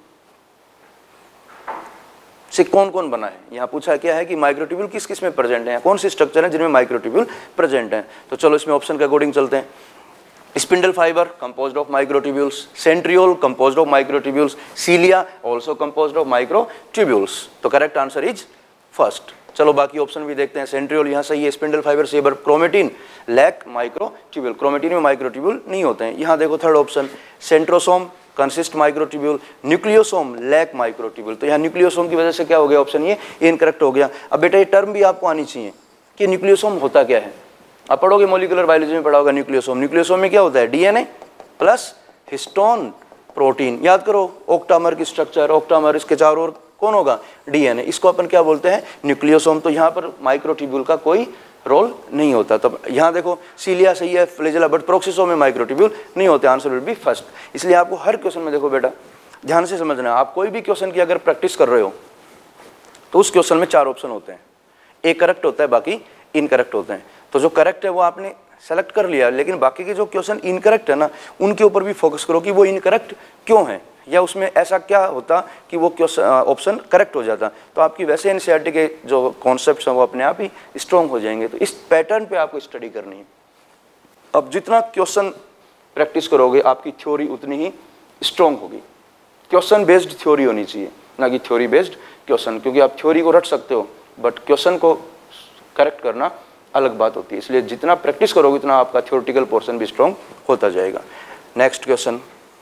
से कौन कौन बना है, यहाँ पूछा क्या है कि माइक्रोट्यूब्यूल किस किस में प्रेजेंट है, कौन सी स्ट्रक्चर है जिनमें माइक्रोट्यूब्यूल प्रेजेंट है। तो चलो इसमें ऑप्शन के अकॉर्डिंग चलते हैं। Spindle fibre composed of microtubules, centriole composed of microtubules, cilia also composed of microtubules। तो करेक्ट आंसर इज फर्स्ट। चलो बाकी ऑप्शन भी देखते हैं। सेंट्रियोल यहाँ सही है, स्पिंडल फाइबर सही है, क्रोमेटिन लैक माइक्रोट्यूब्यूल, क्रोमेटिन में माइक्रोट्यूब्यूल नहीं होते हैं। यहाँ देखो third option, centrosome consist microtubule, nucleosome lack microtubule. तो यहाँ न्यूक्लियोसोम की वजह से क्या हो गया, ऑप्शन ये इनकरेक्ट हो गया। अब बेटा ये टर्म भी आपको आनी चाहिए कि न्यूक्लियोसोम होता क्या है। आप पढ़ोगे मॉलिक्यूलर बायोलॉजी में पढ़ा होगा न्यूक्लियोसोम। न्यूक्लियोसोम में क्या होता है, डीएनए प्लस हिस्टोन प्रोटीन। याद करो ऑक्टामर की स्ट्रक्चर, ऑक्टामर इसके चारों ओर कौन होगा, डीएनए, इसको अपन क्या बोलते हैं, न्यूक्लियोसोम। तो यहाँ पर माइक्रोट्यूब्यूल का कोई रोल नहीं होता। तो यहाँ देखो सीलिया सही है, फ्लैजेला, बट प्रोक्सिसोम में माइक्रोट्यूब्यूल नहीं होते। Answer will be first. इसलिए आपको हर क्वेश्चन में देखो बेटा ध्यान से समझना, आप कोई भी क्वेश्चन की अगर प्रैक्टिस कर रहे हो तो उस क्वेश्चन में चार ऑप्शन होते हैं, एक करेक्ट होता है, बाकी इनकरेक्ट होते हैं। तो जो करेक्ट है वो आपने सेलेक्ट कर लिया, लेकिन बाकी के जो क्वेश्चन इनकरेक्ट है ना, उनके ऊपर भी फोकस करो कि वो इनकरेक्ट क्यों है, या उसमें ऐसा क्या होता कि वो क्वेश्चन ऑप्शन करेक्ट हो जाता। तो आपकी वैसे एनसीईआरटी के जो कॉन्सेप्ट्स हैं वो अपने आप ही स्ट्रॉन्ग हो जाएंगे। तो इस पैटर्न पे आपको स्टडी करनी है। अब जितना क्वेश्चन प्रैक्टिस करोगे आपकी थ्योरी उतनी ही स्ट्रॉन्ग होगी। क्वेश्चन बेस्ड थ्योरी होनी चाहिए, ना कि थ्योरी बेस्ड क्वेश्चन, क्योंकि आप थ्योरी को रट सकते हो बट क्वेश्चन को करेक्ट करना अलग बात होती है। इसलिए जितना प्रैक्टिस करोगे उतना आपका थ्योरेटिकल पोर्शन भी स्ट्रॉन्ग होता जाएगा। Next question,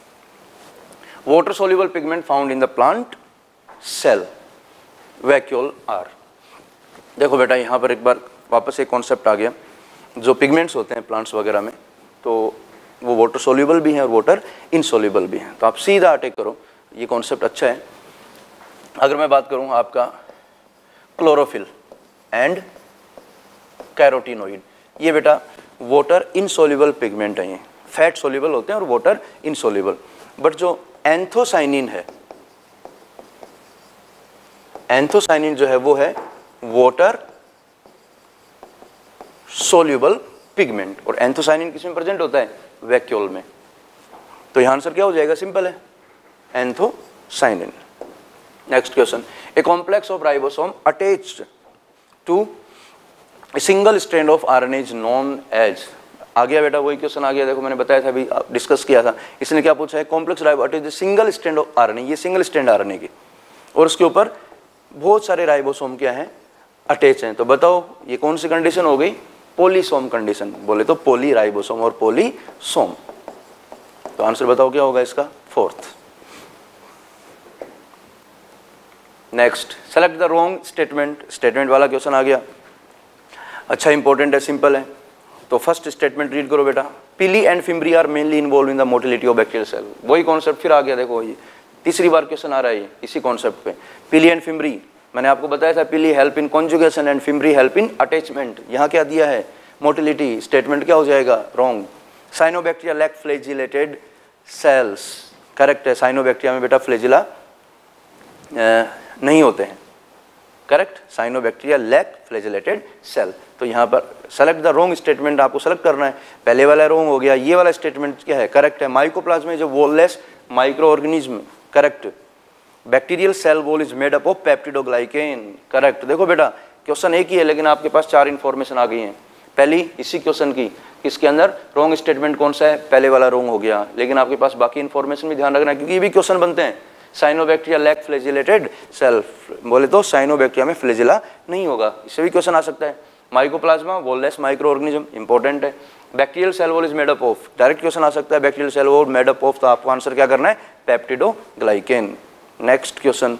water soluble pigment found in the plant cell vacuole are. देखो बेटा यहाँ पर एक बार वापस एक कॉन्सेप्ट आ गया, जो पिगमेंट्स होते हैं प्लांट्स वगैरह में तो वो वाटर सोल्यूबल भी हैं और वाटर इनसोल्यूबल भी हैं। तो आप सीधा अटैक करो, ये कॉन्सेप्ट अच्छा है। अगर मैं बात करूँ आपका क्लोरोफिल एंड कैरोटीनोइड, ये बेटा वाटर इनसोल्यूबल पिगमेंट है, ये फैट सोल्यूबल होते हैं और वाटर इनसोल्यूबल। बट जो एंथोसाइनिन है, एंथोसाइनिन जो है वो है वाटर सोल्यूबल पिगमेंट, और एंथोसाइनिन किसमें प्रेजेंट होता है, वैक्यूल में। तो यहां आंसर क्या हो जाएगा, सिंपल है, anthocyanin. Next question, a complex of ribosome attached to single strand of RNA is known as. आ गया बेटा वही क्वेश्चन आ गया, देखो मैंने बताया था, अभी डिस्कस किया था। इसने क्या पूछा है, complex ribo attach single strand of RNA, ये सिंगल स्ट्रैंड आरएनए की, और उसके ऊपर बहुत सारे राइबोसोम क्या है, अटैच हैं। तो बताओ ये कौन सी कंडीशन हो गई, पॉलीसोम कंडीशन, बोले तो पॉली राइबोसोम और पॉलीसोम। तो आंसर बताओ क्या होगा इसका, fourth. Next, select the wrong statement, statement वाला क्वेश्चन आ गया। अच्छा इंपॉर्टेंट है, सिंपल है। तो फर्स्ट स्टेटमेंट रीड करो बेटा, pili and fimbriae are mainly involve in the motility of bacterial cell. वही कॉन्सेप्ट फिर आ गया, देखो ये तीसरी बार क्वेश्चन आ रहा है इसी कॉन्सेप्ट पे। पिली एंड फिम्बरी, मैंने आपको बताया था pili help in conjugation and fimbriae help in attachment. यहाँ क्या दिया है, मोटिलिटी, स्टेटमेंट क्या हो जाएगा, wrong. Cyanobacteria lack flagellated cells, correct है। साइनोबैक्टीरिया में बेटा फ्लैजिला नहीं होते हैं, correct. Cyanobacteria lack flagellated cell. तो यहाँ पर सेलेक्ट द रॉन्ग स्टेटमेंट आपको सेलेक्ट करना है। पहले वाला रॉन्ग हो गया, ये वाला स्टेटमेंट क्या है, करेक्ट है। माइकोप्लाज्मा जो wall less micro organism, correct. Bacterial cell wall is made up of peptidoglycan, correct. देखो बेटा क्वेश्चन एक ही है लेकिन आपके पास चार इंफॉर्मेशन आ गई हैं। पहली इसी क्वेश्चन की, इसके अंदर रॉन्ग स्टेटमेंट कौन सा है, पहले वाला रॉन्ग हो गया, लेकिन आपके पास बाकी इंफॉर्मेशन भी ध्यान रखना है क्योंकि ये भी क्वेश्चन बनते हैं। साइनोबैक्टीरिया लैक फ्लैजिलेटेड सेल, बोले तो साइनोबैक्टीरिया में फ्लैजिला नहीं होगा, इससे भी क्वेश्चन आ सकता है। Mycoplasma wall less micro organism, important है। Bacterial cell wall is made up of, direct question आ सकता है, bacterial cell wall made up of, तो आपको आंसर क्या करना है, peptidoglycan. Next question,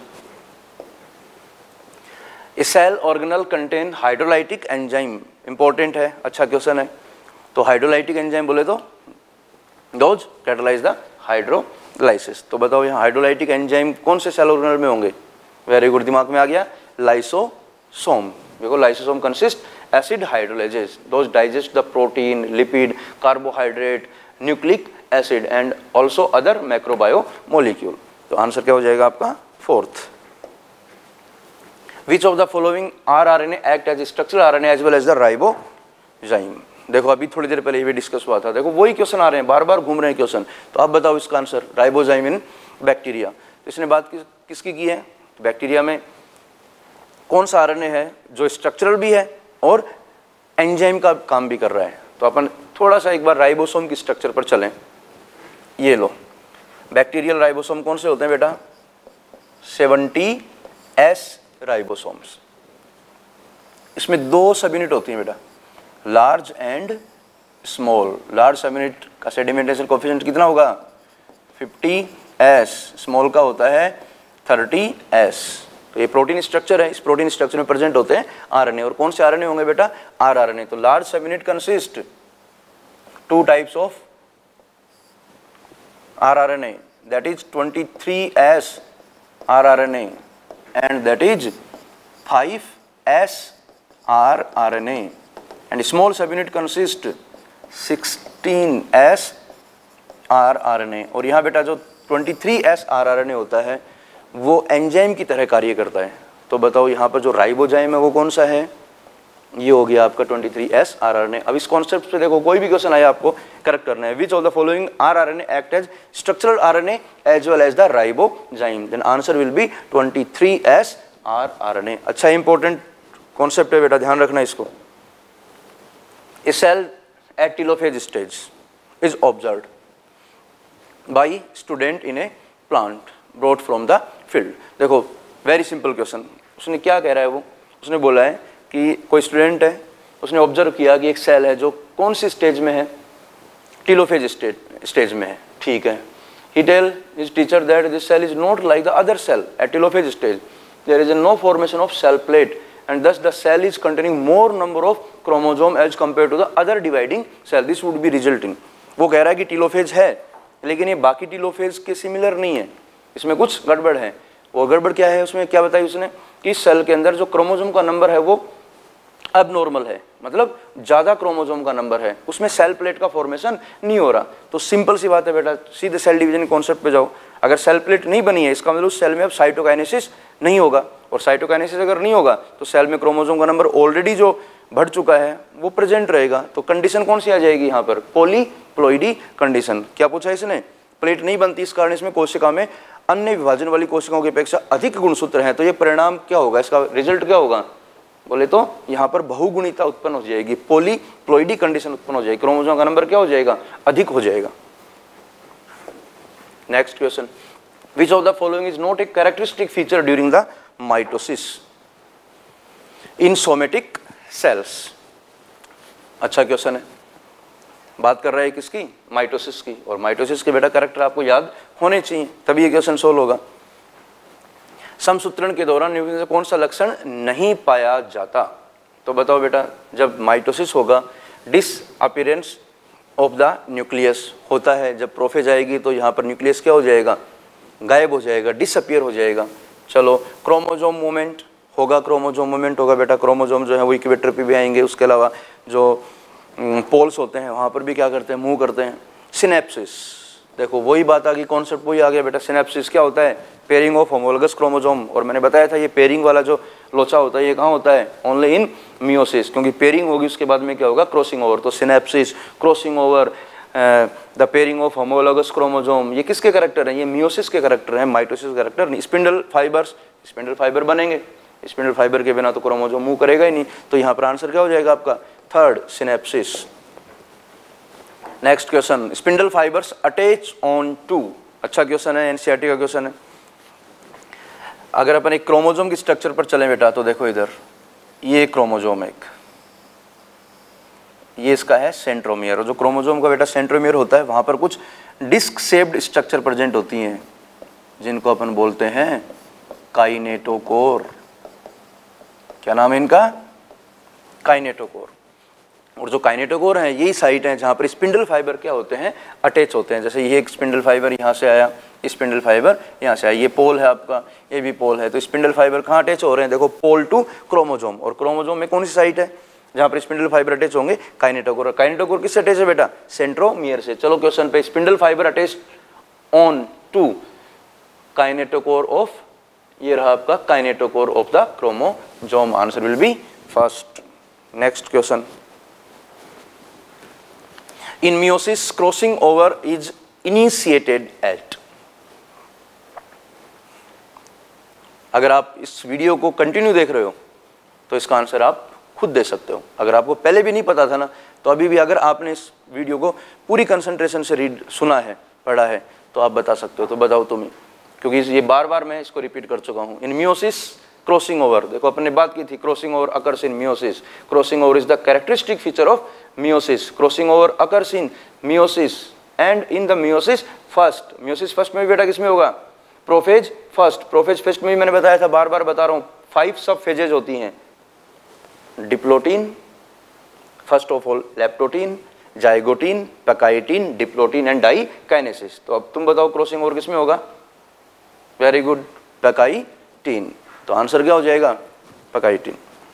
a cell organelle contain hydrolytic enzyme, important है, अच्छा क्वेश्चन है। तो हाइड्रोलाइटिक एंजाइम बोले तो दोज कैटालाइज द हाइड्रोलाइसिस। तो बताओ यहाँ हाइड्रोलाइटिक एंजाइम कौन से सेल ऑर्गेनल में होंगे, वेरी गुड, दिमाग में आ गया, लाइसोसोम। देखो lysosome consist acid hydrolases, those digest the protein, lipid, carbohydrate, nucleic acid and also other macrobiomolecule. तो आंसर क्या हो जाएगा आपका, fourth. Which of the following R R N A act as structural R N A as well as the ribozyme. देखो अभी थोड़ी देर पहले ये भी डिस्कस हुआ था, देखो वही क्वेश्चन आ रहे हैं, बार बार घूम रहे हैं क्वेश्चन। तो आप बताओ इसका आंसर, राइबोजाइम इन बैक्टीरिया। तो इसने बात किस, किसकी की है, बैक्टीरिया में कौन सा आर एन ए है जो स्ट्रक्चरल भी है और एंजाइम का काम भी कर रहा है। तो अपन थोड़ा सा एक बार राइबोसोम की स्ट्रक्चर पर चलें। ये लो, बैक्टीरियल राइबोसोम कौन से होते हैं बेटा, सेवेंटी एस राइबोसोम्स। इसमें दो सब यूनिट होती हैं बेटा, large and small. Large sub unit का सेडिमेंटेशन कोएफिशिएंट कितना होगा, फिफ्टी एस, स्मॉल का होता है थर्टी एस। तो ये प्रोटीन स्ट्रक्चर है, इस प्रोटीन स्ट्रक्चर में प्रेजेंट होते हैं आरएनए। और कौन से आरएनए होंगे बेटा, आर आरएनए। तो large sub unit consist two types of R R N A, that is twenty-three S R R N A and that is five S R R N A, and small subunit consist sixteen S R R N A। और यहाँ बेटा जो twenty-three S R R N A होता है वो enzyme की तरह कार्य करता है। तो बताओ यहाँ पर जो राइबोजाइम है वो कौन सा है, ये हो गया आपका twenty-three S R R N A। अब इस कॉन्सेप्ट पे देखो कोई भी क्वेश्चन आया आपको करेक्ट करना है। Which of the following R R N A act as structural R N A as well as the ribozyme, then answer will be twenty-three S R R N A। अच्छा important concept है बेटा, ध्यान रखना इसको। A cell at telophase stage is observed by student in a plant brought from the field. देखो very simple question, उसने क्या कह रहा है, वो उसने बोला है कि कोई स्टूडेंट है, उसने ऑब्जर्व किया कि एक सेल है जो कौन सी स्टेज में है, टेलोफेज स्टेज स्टेज में है, ठीक है। He tell his teacher that this cell is not like the other cell at telophase stage, there is no formation of cell plate and thus the cell is containing more number of chromosome as compared to the other dividing cell, this would be resulting। वो कह रहा है कि telophase है लेकिन ये बाकी telophase के सिमिलर नहीं है, इसमें कुछ गड़बड़ है। वो गड़बड़ क्या है, उसमें क्या बताई उसने कि सेल के अंदर जो क्रोमोसोम का नंबर है वो अब नॉर्मल है, मतलब ज़्यादा क्रोमोसोम का नंबर है, उसमें सेल प्लेट का फॉर्मेशन नहीं हो रहा। तो सिंपल सी बात है बेटा, सीधे सेल डिवीजन कॉन्सेप्ट पे जाओ। अगर सेल प्लेट नहीं बनी है इसका मतलब उस सेल में अब साइटोकाइनेसिस नहीं होगा, और साइटोकाइनेसिस अगर नहीं होगा तो सेल में क्रोमोसोम का नंबर ऑलरेडी जो बढ़ चुका है वो प्रेजेंट रहेगा। तो कंडीशन कौन सी आ जाएगी यहाँ पर, पॉलीप्लॉइडी कंडीशन। क्या पूछा इसने, प्लेट नहीं बनती, इस कारण इसमें कोशिका में अन्य विभाजन वाली कोशिकाओं की अपेक्षा अधिक गुणसूत्र हैं। तो ये परिणाम क्या होगा, इसका रिजल्ट क्या होगा, बोले तो यहाँ पर बहुगुणिता उत्पन्न हो जाएगी, पॉलीप्लॉइडी कंडीशन उत्पन्न हो जाएगी, क्रोमोसोम का नंबर क्या हो जाएगा, अधिक हो जाएगा। Next question, which of the following is not a characteristic feature during the mitosis in somatic cells. अच्छा क्वेश्चन है, बात कर रहा है किसकी, माइटोसिस की। और माइटोसिस के बेटा कैरेक्टर आपको याद होने चाहिए तभी ये क्वेश्चन सोल्व होगा। समसूत्रण के दौरान न्यूक्लियस में कौन सा लक्षण नहीं पाया जाता? तो बताओ बेटा, जब माइटोसिस होगा डिसअपीयरेंस ऑफ द न्यूक्लियस होता है, जब प्रोफेज आएगी तो यहाँ पर न्यूक्लियस क्या हो जाएगा? गायब हो जाएगा, डिसअपीयर हो जाएगा। चलो, क्रोमोजोम मूवमेंट होगा, क्रोमोजोम मूवमेंट होगा बेटा, क्रोमोजोम जो है वो इक्वेटर पे भी आएंगे, उसके अलावा जो पोल्स होते हैं वहाँ पर भी क्या करते हैं? मूव करते हैं। सिनेप्सिस, देखो वही बात आ गई, कॉन्सेप्ट वही आ गया बेटा। सिनेप्सिस क्या होता है? Pairing of homologous chromosome. और मैंने बताया था ये पेयरिंग वाला जो लोचा होता है ये कहाँ होता है? ओनली इन मियोसिस, क्योंकि पेयरिंग होगी उसके बाद में क्या होगा? Crossing over. तो synapsis, crossing over, the pairing of homologous chromosome, ये किसके करेक्टर हैं? ये मियोसिस के करेक्टर हैं, माइटोसिस करेक्टर नहीं। स्पिंडल फाइबर्स, स्पिंडल फाइबर बनेंगे, स्पिंडल फाइबर के बिना तो क्रोमोजोम मूव करेगा ही नहीं। तो यहाँ पर आंसर क्या हो जाएगा आपका? Third, synapsis. Next question, spindle fibres attach on to, अच्छा क्वेश्चन है, एनसीईआरटी का क्वेश्चन है। अगर अपन एक क्रोमोजोम की स्ट्रक्चर पर चलें बेटा, तो देखो इधर ये क्रोमोजोम एक, ये इसका है सेंट्रोमियर। और जो क्रोमोजोम का बेटा सेंट्रोमियर होता है वहां पर कुछ डिस्क शेप्ड स्ट्रक्चर प्रेजेंट होती हैं जिनको अपन बोलते हैं काइनेटोकोर। क्या नाम है इनका? काइनेटोकोर। और जो काइनेटोकोर हैं यही साइट है जहाँ पर स्पिंडल फाइबर क्या होते हैं? अटैच होते हैं। जैसे ये एक स्पिंडल फाइबर यहाँ से आया, स्पिंडल फाइबर यहाँ से आया, ये पोल है आपका, ये भी पोल है। तो स्पिंडल फाइबर कहाँ अटैच हो रहे हैं? देखो, पोल टू क्रोमोजोम। और क्रोमोजोम में कौन सी साइट है जहाँ पर स्पिंडल फाइबर अटैच होंगे? काइनेटोकोर। काइनेटोकोर किससे अटैच है बेटा? सेंट्रोमियर से। चलो क्वेश्चन पे, spindle fibre attach on to kinetochore of, ये रहा आपका kinetochore of the chromosome. Answer will be first. Next question, in meiosis crossing over is initiated at, अगर आप इस वीडियो को कंटिन्यू देख रहे हो तो इसका आंसर आप खुद दे सकते हो। अगर आपको पहले भी नहीं पता था ना, तो अभी भी अगर आपने इस वीडियो को पूरी कंसंट्रेशन से रीड सुना है, पढ़ा है, तो आप बता सकते हो। तो बताओ तुम ही, क्योंकि ये बार बार मैं इसको रिपीट कर चुका हूँ। इन मियोसिस क्रॉसिंग ओवर, देखो अपन ने बात की थी, crossing over occurs in meiosis. Crossing over is the characteristic feature of meiosis. Crossing over occurs in meiosis and in the meiosis first. Meiosis first में भी बेटा किसमें होगा? Prophase first. प्रोफेज फर्स्ट में भी मैंने बताया था, बार बार बता रहा हूँ, फाइव सब फेजेज होती हैं। Diplotene, first of all leptotene, zygotene, pachytene, diplotene and diakinesis. तो अब तुम बताओ क्रॉसिंग ओवर किसमें होगा? Very good, pachytene. तो आंसर क्या हो जाएगा? Pachytene.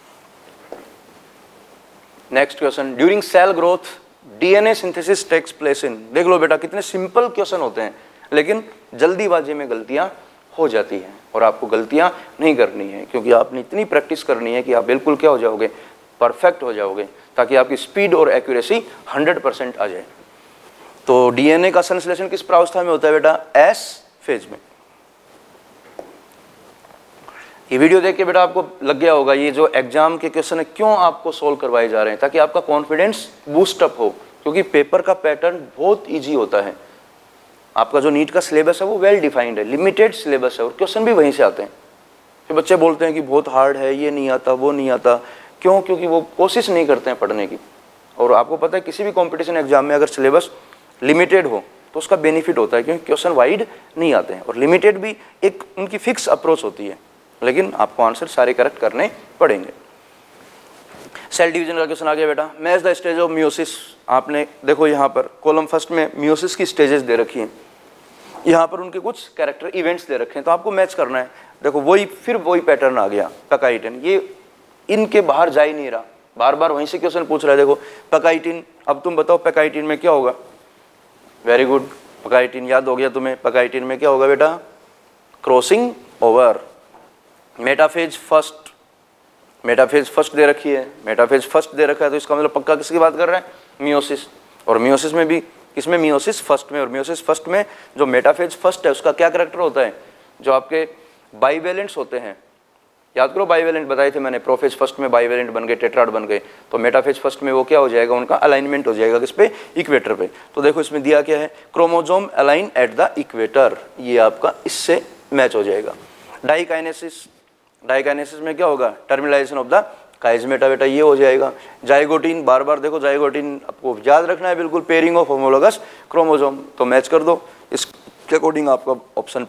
Next question, during cell growth DNA synthesis takes place in. देख लो बेटा, कितने सिंपल क्वेश्चन होते हैं, लेकिन जल्दीबाजी में गलतियां हो जाती हैं। और आपको गलतियां नहीं करनी है, क्योंकि आपने इतनी प्रैक्टिस करनी है कि आप बिल्कुल क्या हो जाओगे? परफेक्ट हो जाओगे, ताकि आपकी स्पीड और एक्यूरेसी हंड्रेड परसेंट आ जाए। तो डीएनए का संश्लेषण किस प्रावस्था में होता है बेटा? एस फेज में। ये वीडियो देख के बेटा आपको लग गया होगा ये जो एग्जाम के क्वेश्चन है क्यों आपको सोल्व करवाए जा रहे हैं, ताकि आपका कॉन्फिडेंस बूस्ट अप हो। क्योंकि पेपर का पैटर्न बहुत इजी होता है। आपका जो नीट का सिलेबस है वो वेल डिफाइंड है, लिमिटेड सिलेबस है, और क्वेश्चन भी वहीं से आते हैं। फिर बच्चे बोलते हैं कि बहुत हार्ड है, ये नहीं आता, वो नहीं आता। क्यों? क्योंकि वो कोशिश नहीं करते हैं पढ़ने की। और आपको पता है किसी भी कॉम्पिटिशन एग्जाम में अगर सिलेबस लिमिटेड हो तो उसका बेनिफिट होता है, क्योंकि क्वेश्चन वाइड नहीं आते हैं। और लिमिटेड भी एक उनकी फिक्स अप्रोच होती है, लेकिन आपको आंसर सारे करेक्ट करने पड़ेंगे। सेल डिवीजन का क्वेश्चन आ गया बेटा। Match the stage of meiosis. आपने देखो यहाँ पर कॉलम फर्स्ट में मियोसिस की स्टेजेस दे रखी हैं, यहाँ पर उनके कुछ कैरेक्टर इवेंट्स दे रखे हैं, तो आपको मैच करना है। देखो वही फिर वही पैटर्न आ गया, पैकाइटिन। ये इनके बाहर जा ही नहीं रहा, बार बार वहीं से क्वेश्चन पूछ रहा है। देखो पैकाइटिन, अब तुम बताओ पैकाइटिन में क्या होगा? वेरी गुड, पैकाइटिन याद हो गया तुम्हें। पैकाइटिन में क्या होगा बेटा? Crossing over. Metaphase first, metaphase first दे रखी है, मेटाफेज फर्स्ट दे रखा है, तो इसका मतलब पक्का किसकी बात कर रहे हैं? मियोसिस। और मियोसिस में भी किसमें? मियोसिस फर्स्ट में। और मियोसिस फर्स्ट में जो मेटाफेज फर्स्ट है उसका क्या करैक्टर होता है? जो आपके बाइवेलेंट्स होते हैं, याद करो बाइवेलेंट बताए थे मैंने, प्रोफेज फर्स्ट में बाइवेलेंट बन गए, टेट्राड बन गए, तो मेटाफेज फर्स्ट में वो क्या हो जाएगा? उनका अलाइनमेंट हो जाएगा किस पे? इक्वेटर पे। तो देखो इसमें दिया क्या है? Chromosome align at the equator, ये आपका इससे मैच हो जाएगा। डाइकाइनेसिस, डाइकाइनेसिस में क्या होगा? टर्मिनलाइजेशन ऑफ द काइजमेटा बेटा, ये हो जाएगा। जाइगोटीन, बार बार देखो जाइगोटीन आपको याद रखना है बिल्कुल, पेयरिंग ऑफ होमोलोगस क्रोमोजोम, तो मैच कर दो। इसके अकॉर्डिंग आपका ऑप्शन पे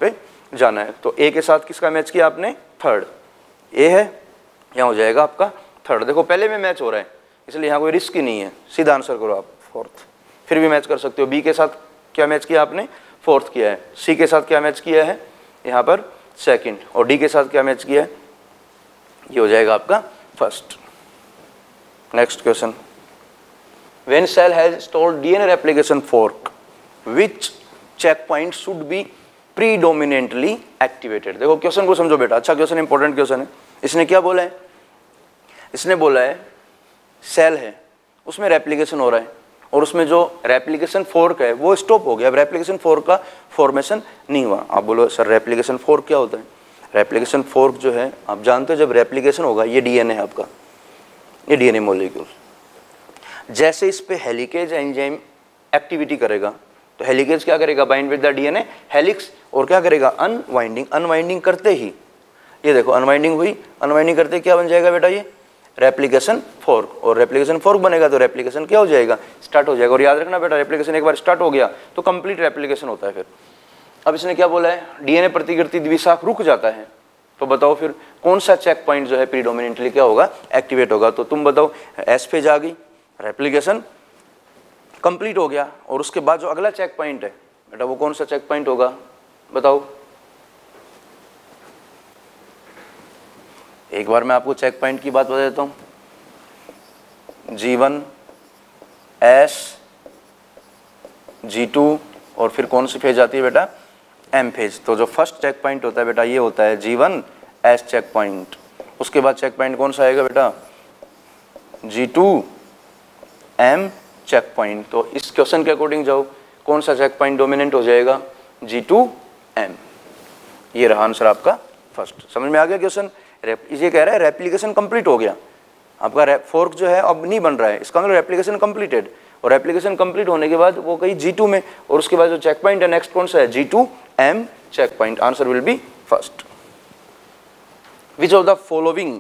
जाना है। तो ए के साथ किसका मैच किया आपने, थर्ड, ए है, यहाँ हो जाएगा आपका थर्ड। देखो पहले में मैच हो रहा है इसलिए यहाँ कोई रिस्क ही नहीं है, सीधा आंसर करो आप फोर्थ। फिर भी मैच कर सकते हो, बी के साथ क्या मैच किया आपने, फोर्थ किया है, सी के साथ क्या मैच किया है यहाँ पर सेकंड, और डी के साथ क्या मैच किया है, ये हो जाएगा आपका first. Next question, when cell has stored DNA replication fork which check point should be predominantly activated. देखो क्वेश्चन को समझो बेटा, अच्छा क्वेश्चन, इंपॉर्टेंट क्वेश्चन है। इसने क्या बोला है, इसने बोला है सेल है उसमें रेप्लिकेशन हो रहा है और उसमें जो रेप्लिकेशन फोर्क है वो स्टॉप हो गया, अब रेप्लिकेशन फोर्क का फॉर्मेशन नहीं हुआ। आप बोलो सर रेप्लिकेशन फोर्क क्या होता है, रेप्लिकेशन फोर्क जो है आप जानते हो जब रेप्लिकेशन होगा, ये डीएनए है आपका, ये डीएनए मॉलिक्यूल, जैसे इस पे हेलिकेज एंजाइम एक्टिविटी करेगा तो हेलिकेज क्या करेगा, bind with the DNA helix, और क्या करेगा, अनवाइंडिंग, अनवाइंडिंग करते ही ये देखो अनवाइंडिंग हुई, अनवाइंडिंग करते क्या बन जाएगा बेटा, ये रेप्लिकेशन फोर्क, और रेप्लिकेशन फोर्क बनेगा तो रेप्लिकेशन क्या हो जाएगा, स्टार्ट हो जाएगा। और याद रखना बेटा रेप्लिकेशन एक बार स्टार्ट हो गया तो कंप्लीट रेप्लिकेशन होता है। फिर अब इसने क्या बोला है, डीएनए प्रतिकृति द्विशाख रुक जाता है, तो बताओ फिर कौन सा चेक पॉइंट जो है प्रीडोमिनेंटली क्या होगा, एक्टिवेट होगा। तो तुम बताओ, एस फेज आ गई, रेप्लिकेशन कंप्लीट हो गया, और उसके बाद जो अगला चेक पॉइंट है बेटा वो कौन सा चेक पॉइंट होगा, बताओ। एक बार मैं आपको चेक पॉइंट की बात बता देता हूं, G one, S, G two, और फिर कौन सी फेज आती है बेटा, एम फेज। तो जो फर्स्ट चेक पॉइंट होता है बेटा ये होता है G one S checkpoint, उसके बाद चेक पॉइंट कौन सा आएगा बेटा, G two M checkpoint. तो इस क्वेश्चन के अकॉर्डिंग जाओ, कौन सा चेक पॉइंट डोमिनेंट हो जाएगा, जी टू एम। ये रहा आंसर आपका फर्स्ट। समझ में आ गया क्वेश्चन, ये कह रहा है रेप्लिकेशन कंप्लीट हो गया आपका, फोर्क जो है अब नहीं बन रहा है, इसका मतलब रेप्लिकेशन कंप्लीटेड, और रेप्लिकेशन कंप्लीट होने के बाद वो कहीं जी टू में, और उसके बाद जो चेक पॉइंट है नेक्स्ट कौन सा है, G two M checkpoint. Answer will be first. Which of the following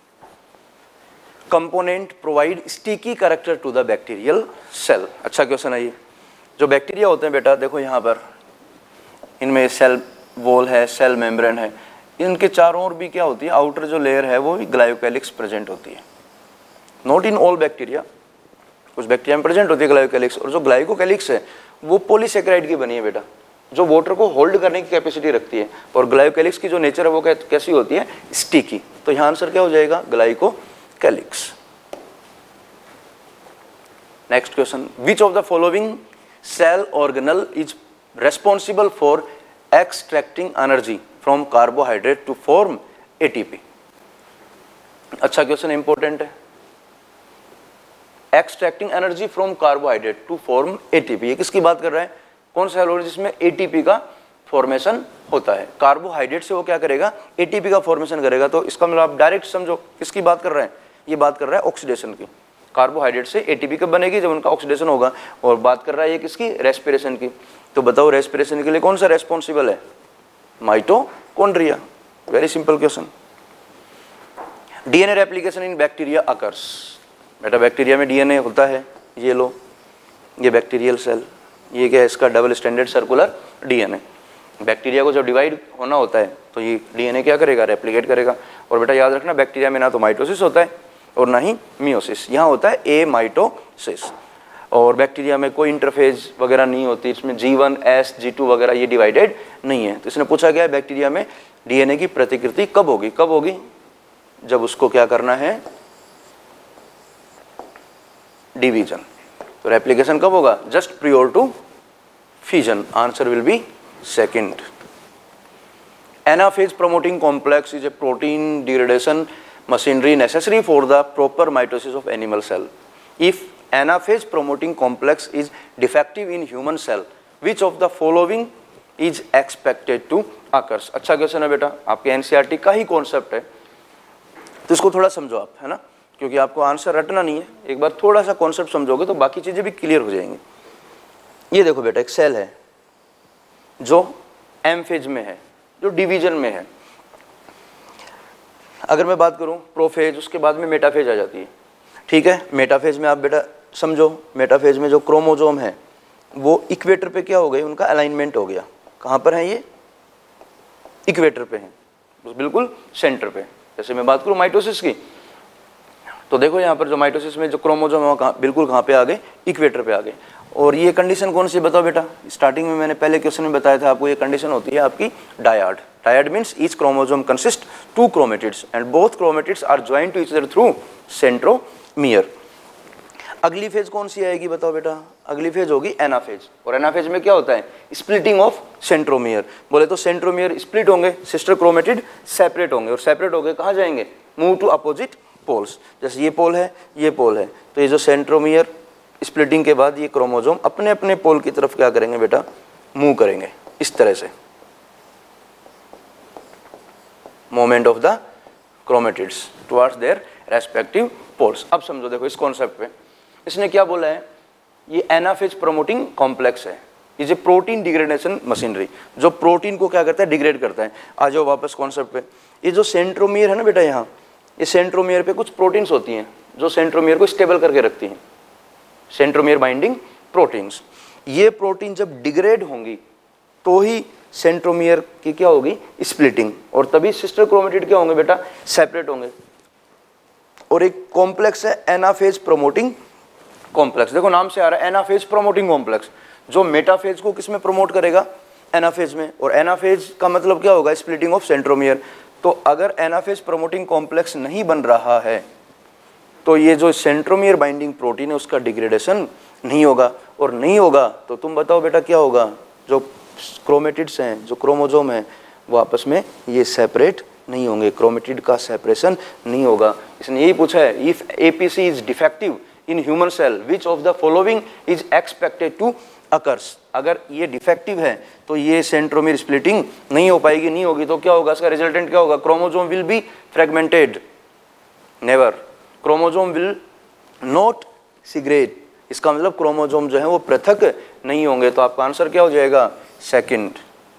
component provide sticky character to the bacterial cell. अच्छा क्वेश्चन है ये। जो बैक्टीरिया होते हैं बेटा देखो यहाँ पर, इनमें सेल वॉल है, सेल मेम्ब्रेन है, इनके चारों ओर भी क्या होती है, आउटर जो लेयर है वो ग्लाइकोकैलिक्स प्रेजेंट होती है। नॉट इन ऑल बैक्टीरिया, कुछ बैक्टीरिया में प्रेजेंट होती है ग्लाइकोकैलिक्स, और जो ग्लाइकोकैलिक्स है वो पॉलीसेकेराइड की बनी है बेटा, जो वाटर को होल्ड करने की कैपेसिटी रखती है, और ग्लाइकोकैलिक्स की जो नेचर है वो कैसी होती है, स्टिकी। तो यहाँ आंसर क्या हो जाएगा, glycocalyx. Next question, which of the following cell organelle is responsible for extracting energy from carbohydrate to form ATP. अच्छा क्वेश्चन इंपॉर्टेंट है, extracting energy from carbohydrate to form ATP, ये किसकी बात कर रहा है, कौन सा सेल जिसमें एटीपी का फॉर्मेशन होता है, कार्बोहाइड्रेट से वो क्या करेगा, एटीपी का फॉर्मेशन करेगा। तो इसका मतलब आप डायरेक्ट समझो किसकी बात कर रहे हैं, ये बात कर रहा है ऑक्सीडेशन की, कार्बोहाइड्रेट से एटीपी कब बनेगी, जब उनका ऑक्सीडेशन होगा, और बात कर रहा है ये किसकी, रेस्पिरेशन की। तो बताओ रेस्पिरेशन के लिए कौन सा रेस्पॉन्सिबल है, mitochondria. Very simple question. DNA replication in bacteria occurs, बेटा बैक्टीरिया में डीएनए होता है, ये लो, ये बैक्टीरियल सेल, ये क्या है, इसका double standard circular DNA. Bacteria को जब डिवाइड होना होता है तो ये डीएनए क्या करेगा, रेप्लिकेट करेगा। और बेटा याद रखना बैक्टीरिया में ना तो माइटोसिस होता है और ना ही मियोसिस, यहाँ होता है ए माइटोसिस। और बैक्टीरिया में कोई इंटरफेज वगैरह नहीं होती, इसमें G one, S, G two वगैरह ये डिवाइडेड नहीं है। तो इसने पूछा गया है बैक्टीरिया में डीएनए की प्रतिकृति कब होगी, कब होगी, जब उसको क्या करना है, डिवीजन। तो रेप्लिकेशन कब होगा, just prior to fusion. Answer will be second. Anaphase promoting complex is a protein degradation machinery necessary for the proper mitosis of animal cell. If anaphase promoting complex is defective in human cell, which of the following is expected to occur? अच्छा question है बेटा, आपके NCERT का ही concept है, तो इसको थोड़ा समझो आप, है ना, क्योंकि आपको आंसर रटना नहीं है, एक बार थोड़ा सा कॉन्सेप्ट समझोगे तो बाकी चीज़ें भी क्लियर हो जाएंगी। ये देखो बेटा एक सेल है जो एम फेज में है, जो डिवीजन में है। अगर मैं बात करूं प्रोफेज, उसके बाद में मेटाफेज आ जाती है, ठीक है। मेटाफेज में आप बेटा समझो, मेटाफेज में जो क्रोमोजोम है वो इक्वेटर पे क्या हो गई, उनका अलाइनमेंट हो गया। कहाँ पर है ये, इक्वेटर पे हैं, बिल्कुल सेंटर पे। जैसे मैं बात करूँ माइटोसिस की, तो देखो यहाँ पर जो माइटोसिस में जो क्रोमोसोम है वो कहाँ, बिल्कुल कहाँ पे आ गए, इक्वेटर पे आ गए। और ये कंडीशन कौन सी बताओ बेटा, स्टार्टिंग में मैंने पहले क्वेश्चन में बताया था आपको, ये कंडीशन होती है आपकी dyad. Dyad means each chromosome consist two chromatids and both chromatids are joint to each other through centromere. अगली फेज कौन सी आएगी बताओ बेटा, अगली फेज होगी एनाफेज। और एनाफेज में क्या होता है, स्प्लिटिंग ऑफ सेंट्रोमियर। बोले तो सेंट्रोमियर स्प्लिट होंगे, सिस्टर क्रोमेटिड सेपरेट होंगे, और सेपरेट होंगे कहाँ जाएंगे, मूव टू अपोजिट पोल्स। जैसे ये पोल है, ये पोल है, तो ये जो सेंट्रोमियर स्प्लिटिंग के बाद ये क्रोमोसोम अपने अपने पोल की तरफ क्या करेंगे बेटा, मूव करेंगे इस तरह से, movement of the chromatids towards their respective poles. अब समझो देखो इस कॉन्सेप्ट पे, इसने क्या बोला है, ये एनाफेज प्रमोटिंग कॉम्प्लेक्स है, ये जो प्रोटीन डिग्रेडेशन मशीनरी, जो प्रोटीन को क्या करता है, डिग्रेड करता है। आ जाओ वापस कॉन्सेप्ट पे, ये जो सेंट्रोमियर है ना बेटा, यहाँ ये सेंट्रोमियर पे कुछ प्रोटीन्स होती हैं जो सेंट्रोमियर को स्टेबल करके रखती हैं, सेंट्रोमियर बाइंडिंग प्रोटीन्स। ये प्रोटीन जब डिग्रेड होंगी तो ही सेंट्रोमियर की क्या होगी, स्प्लिटिंग, और तभी सिस्टर क्रोमेटिड क्या होंगे बेटा, सेपरेट होंगे। और एक कॉम्प्लेक्स है एनाफेज प्रमोटिंग कॉम्प्लेक्स, देखो नाम से आ रहा है एनाफेज प्रमोटिंग कॉम्प्लेक्स, जो मेटाफेज को किस में प्रमोट करेगा, एनाफेज में। और एनाफेज का मतलब क्या होगा, स्प्लिटिंग ऑफ सेंट्रोमियर। तो अगर एनाफेज प्रमोटिंग कॉम्प्लेक्स नहीं बन रहा है तो ये जो सेंट्रोमियर बाइंडिंग प्रोटीन है उसका डिग्रेडेशन नहीं होगा, और नहीं होगा तो तुम बताओ बेटा क्या होगा, जो क्रोमेटिड्स हैं, जो क्रोमोसोम है, वो आपस में ये सेपरेट नहीं होंगे, क्रोमेटिड का सेपरेशन नहीं होगा। इसने यही पूछा है, if APC is defective in human cell which of the following is expected to occurs. अगर ये डिफेक्टिव है तो ये सेंट्रोमियर स्प्लिटिंग नहीं हो पाएगी, नहीं होगी तो क्या होगा, इसका रिजल्टेंट क्या होगा, chromosome will be fragmented, never, chromosome will not segregate. इसका मतलब क्रोमोसोम जो है वो पृथक नहीं होंगे। तो आपका आंसर क्या हो जाएगा, second.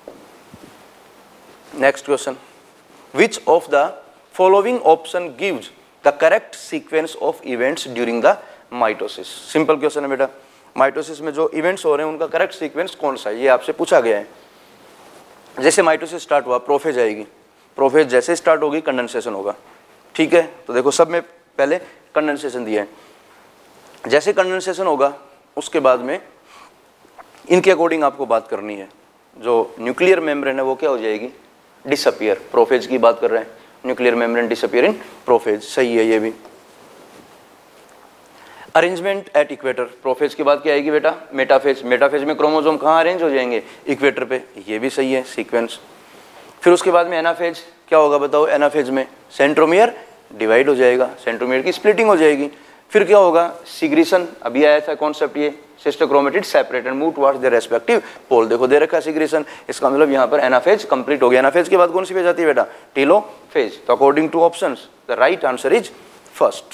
Next question, which of the following option gives the correct sequence of events during the mitosis. Simple question है बेटा, माइटोसिस में जो इवेंट्स हो रहे हैं उनका करेक्ट सीक्वेंस कौन सा है, ये आपसे पूछा गया है। जैसे माइटोसिस स्टार्ट हुआ, प्रोफेज आएगी, प्रोफेज जैसे स्टार्ट होगी कंडेंसेशन होगा, ठीक है। तो देखो सब में पहले कंडेंसेशन दिया है, जैसे कंडेंसेशन होगा उसके बाद में इनके अकॉर्डिंग आपको बात करनी है। जो न्यूक्लियर मेम्ब्रेन है वो क्या हो जाएगी, डिसअपियर। प्रोफेज की बात कर रहे हैं, nuclear membrane disappear in prophase, सही है ये भी। अरेंजमेंट एट इक्वेटर, प्रोफेज की बात क्या आएगी बेटा, मेटाफेज। मेटाफेज में क्रोमोसोम कहाँ अरेंज हो जाएंगे, इक्वेटर पे, ये भी सही है सीक्वेंस। फिर उसके बाद में एनाफेज क्या होगा बताओ, एनाफेज में सेंट्रोमियर डिवाइड हो जाएगा, सेंट्रोमियर की स्प्लिटिंग हो जाएगी। फिर क्या होगा, सिग्रेशन, अभी आया था कॉन्सेप्ट ये, sister chromatid separate and move towards their respective pole. देखो दे रखा है सिग्रेशन, इसका मतलब यहाँ पर एनाफेज कंप्लीट हो गया। एनाफेज के बाद कौन सी फेज आती है बेटा, टेलोफेज। तो according to options the right answer is first.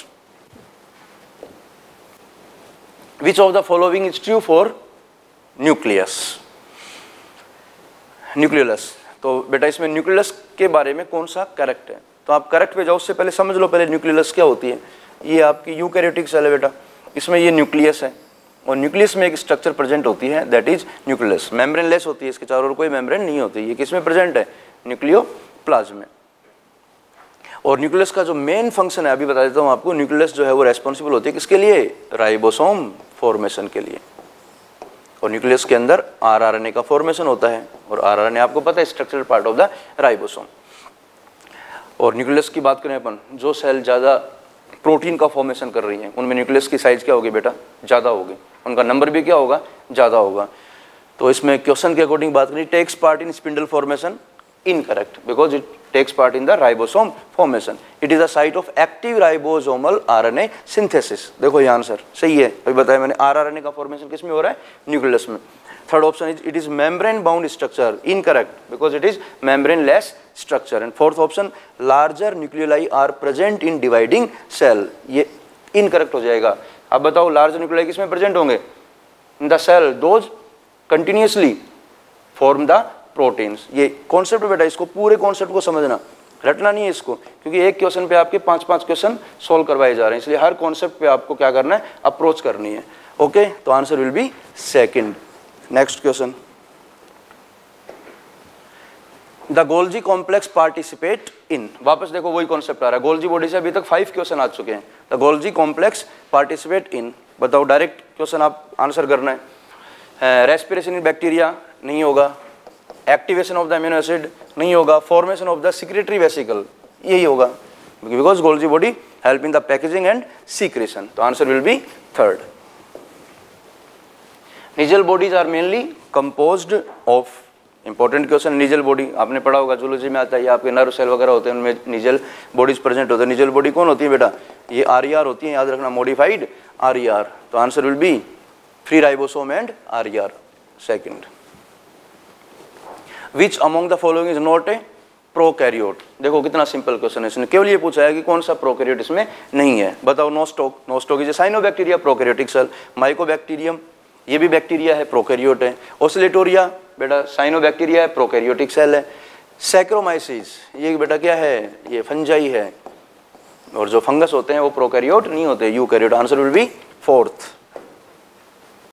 Which of the following is true for nucleus? Nucleus. तो बेटा इसमें न्यूक्लियस के बारे में कौन सा करेक्ट है, तो आप करेक्ट पे जाओ, उससे पहले समझ लो पहले न्यूक्लियस क्या होती है। ये आपकी यूकैरियोटिक सेल है बेटा, इसमें ये न्यूक्लियस है, और न्यूक्लियस में एक स्ट्रक्चर प्रेजेंट होती है that is nucleus. Membrane less होती है, इसके चारों ओर कोई मेम्ब्रेन नहीं होती। ये किसमें प्रेजेंट है, न्यूक्लियोप्लाज्म में। और न्यूक्लियस का जो मेन फंक्शन है, अभी बता देता हूँ आपको, न्यूक्लियस जो है वो रेस्पॉन्सिबल होती है किसके लिए, राइबोसोम फॉर्मेशन के लिए। और न्यूक्लियस के अंदर आरआरएनए का फॉर्मेशन होता है, और आरआरएनए आपको पता है structural part of the ribosome. और न्यूक्लियस की बात करें अपन, जो सेल ज़्यादा प्रोटीन का फॉर्मेशन कर रही है उनमें न्यूक्लियस की साइज क्या होगी बेटा, ज़्यादा होगी, उनका नंबर भी क्या होगा, ज़्यादा होगा। तो इसमें क्वेश्चन के अकॉर्डिंग बात करें, takes part in spindle formation, incorrect, because it takes part in the ribosome formation. It is a site of active ribosomal R N A synthesis. देखो ये आंसर सही है, अभी बताया मैंने, R R N A का फॉर्मेशन किस में हो रहा है, न्यूक्लियस में। Third option is it is membrane bound structure, incorrect, because it is membrane less structure. And fourth option larger nucleoli are present in dividing cell, ये incorrect हो जाएगा। अब बताओ लार्जर न्यूक्लियोलाई किस में प्रेजेंट होंगे, in the cell those continuously form the proteins. ये concept बेटा, इसको पूरे कॉन्सेप्ट को समझना, रटना नहीं है इसको, क्योंकि एक क्वेश्चन पे आपके पांच पांच क्वेश्चन सॉल्व करवाए जा रहे हैं, इसलिए हर कॉन्सेप्ट पे आपको क्या करना है, अप्रोच करनी है। ओके, तो answer will be second. Next question, the Golgi complex participate in, वापस देखो वही कॉन्सेप्ट आ रहा है, गोल्जी बॉडी से अभी तक फाइव क्वेश्चन आ चुके हैं। The Golgi complex participate in, बताओ डायरेक्ट क्वेश्चन आप आंसर करना है। रेस्पिरेशन इन बैक्टीरिया नहीं होगा, activation of the amino acid नहीं होगा, formation of the secretory vesicle यही होगा, because Golgi body help in the packaging and secretion, तो answer will be third. Nissl bodies are mainly composed of, important question, Nissl body आपने पढ़ा होगा, zoology में आता है, ये आपके नर्व सेल वगैरह होते हैं, उनमें निजल बॉडीज प्रेजेंट होते हैं। निजल बॉडी कौन होती है बेटा, ये आर ई आर होती है, याद रखना, मॉडिफाइड आर ई आर, तो answer will be free ribosome and R E R second. Which among the following is not a prokaryote, देखो कितना सिंपल क्वेश्चन है, इसने केवल ये पूछा है कि कौन सा प्रोकैरियोट इसमें नहीं है, बताओ। Nostoc, Nostoc is a cyanobacteria, prokaryotic cell. Mycobacterium, ये भी बैक्टीरिया है, प्रोकैरियोट है। ओसिलेटोरिया बेटा साइनोबैक्टीरिया है, प्रोकैरियोटिक सेल है। सैक्रोमाइसिस, ये बेटा क्या है, ये फंजाई है, और जो फंगस होते हैं वो प्रोकैरियोट नहीं होते, eukaryote, answer will be fourth.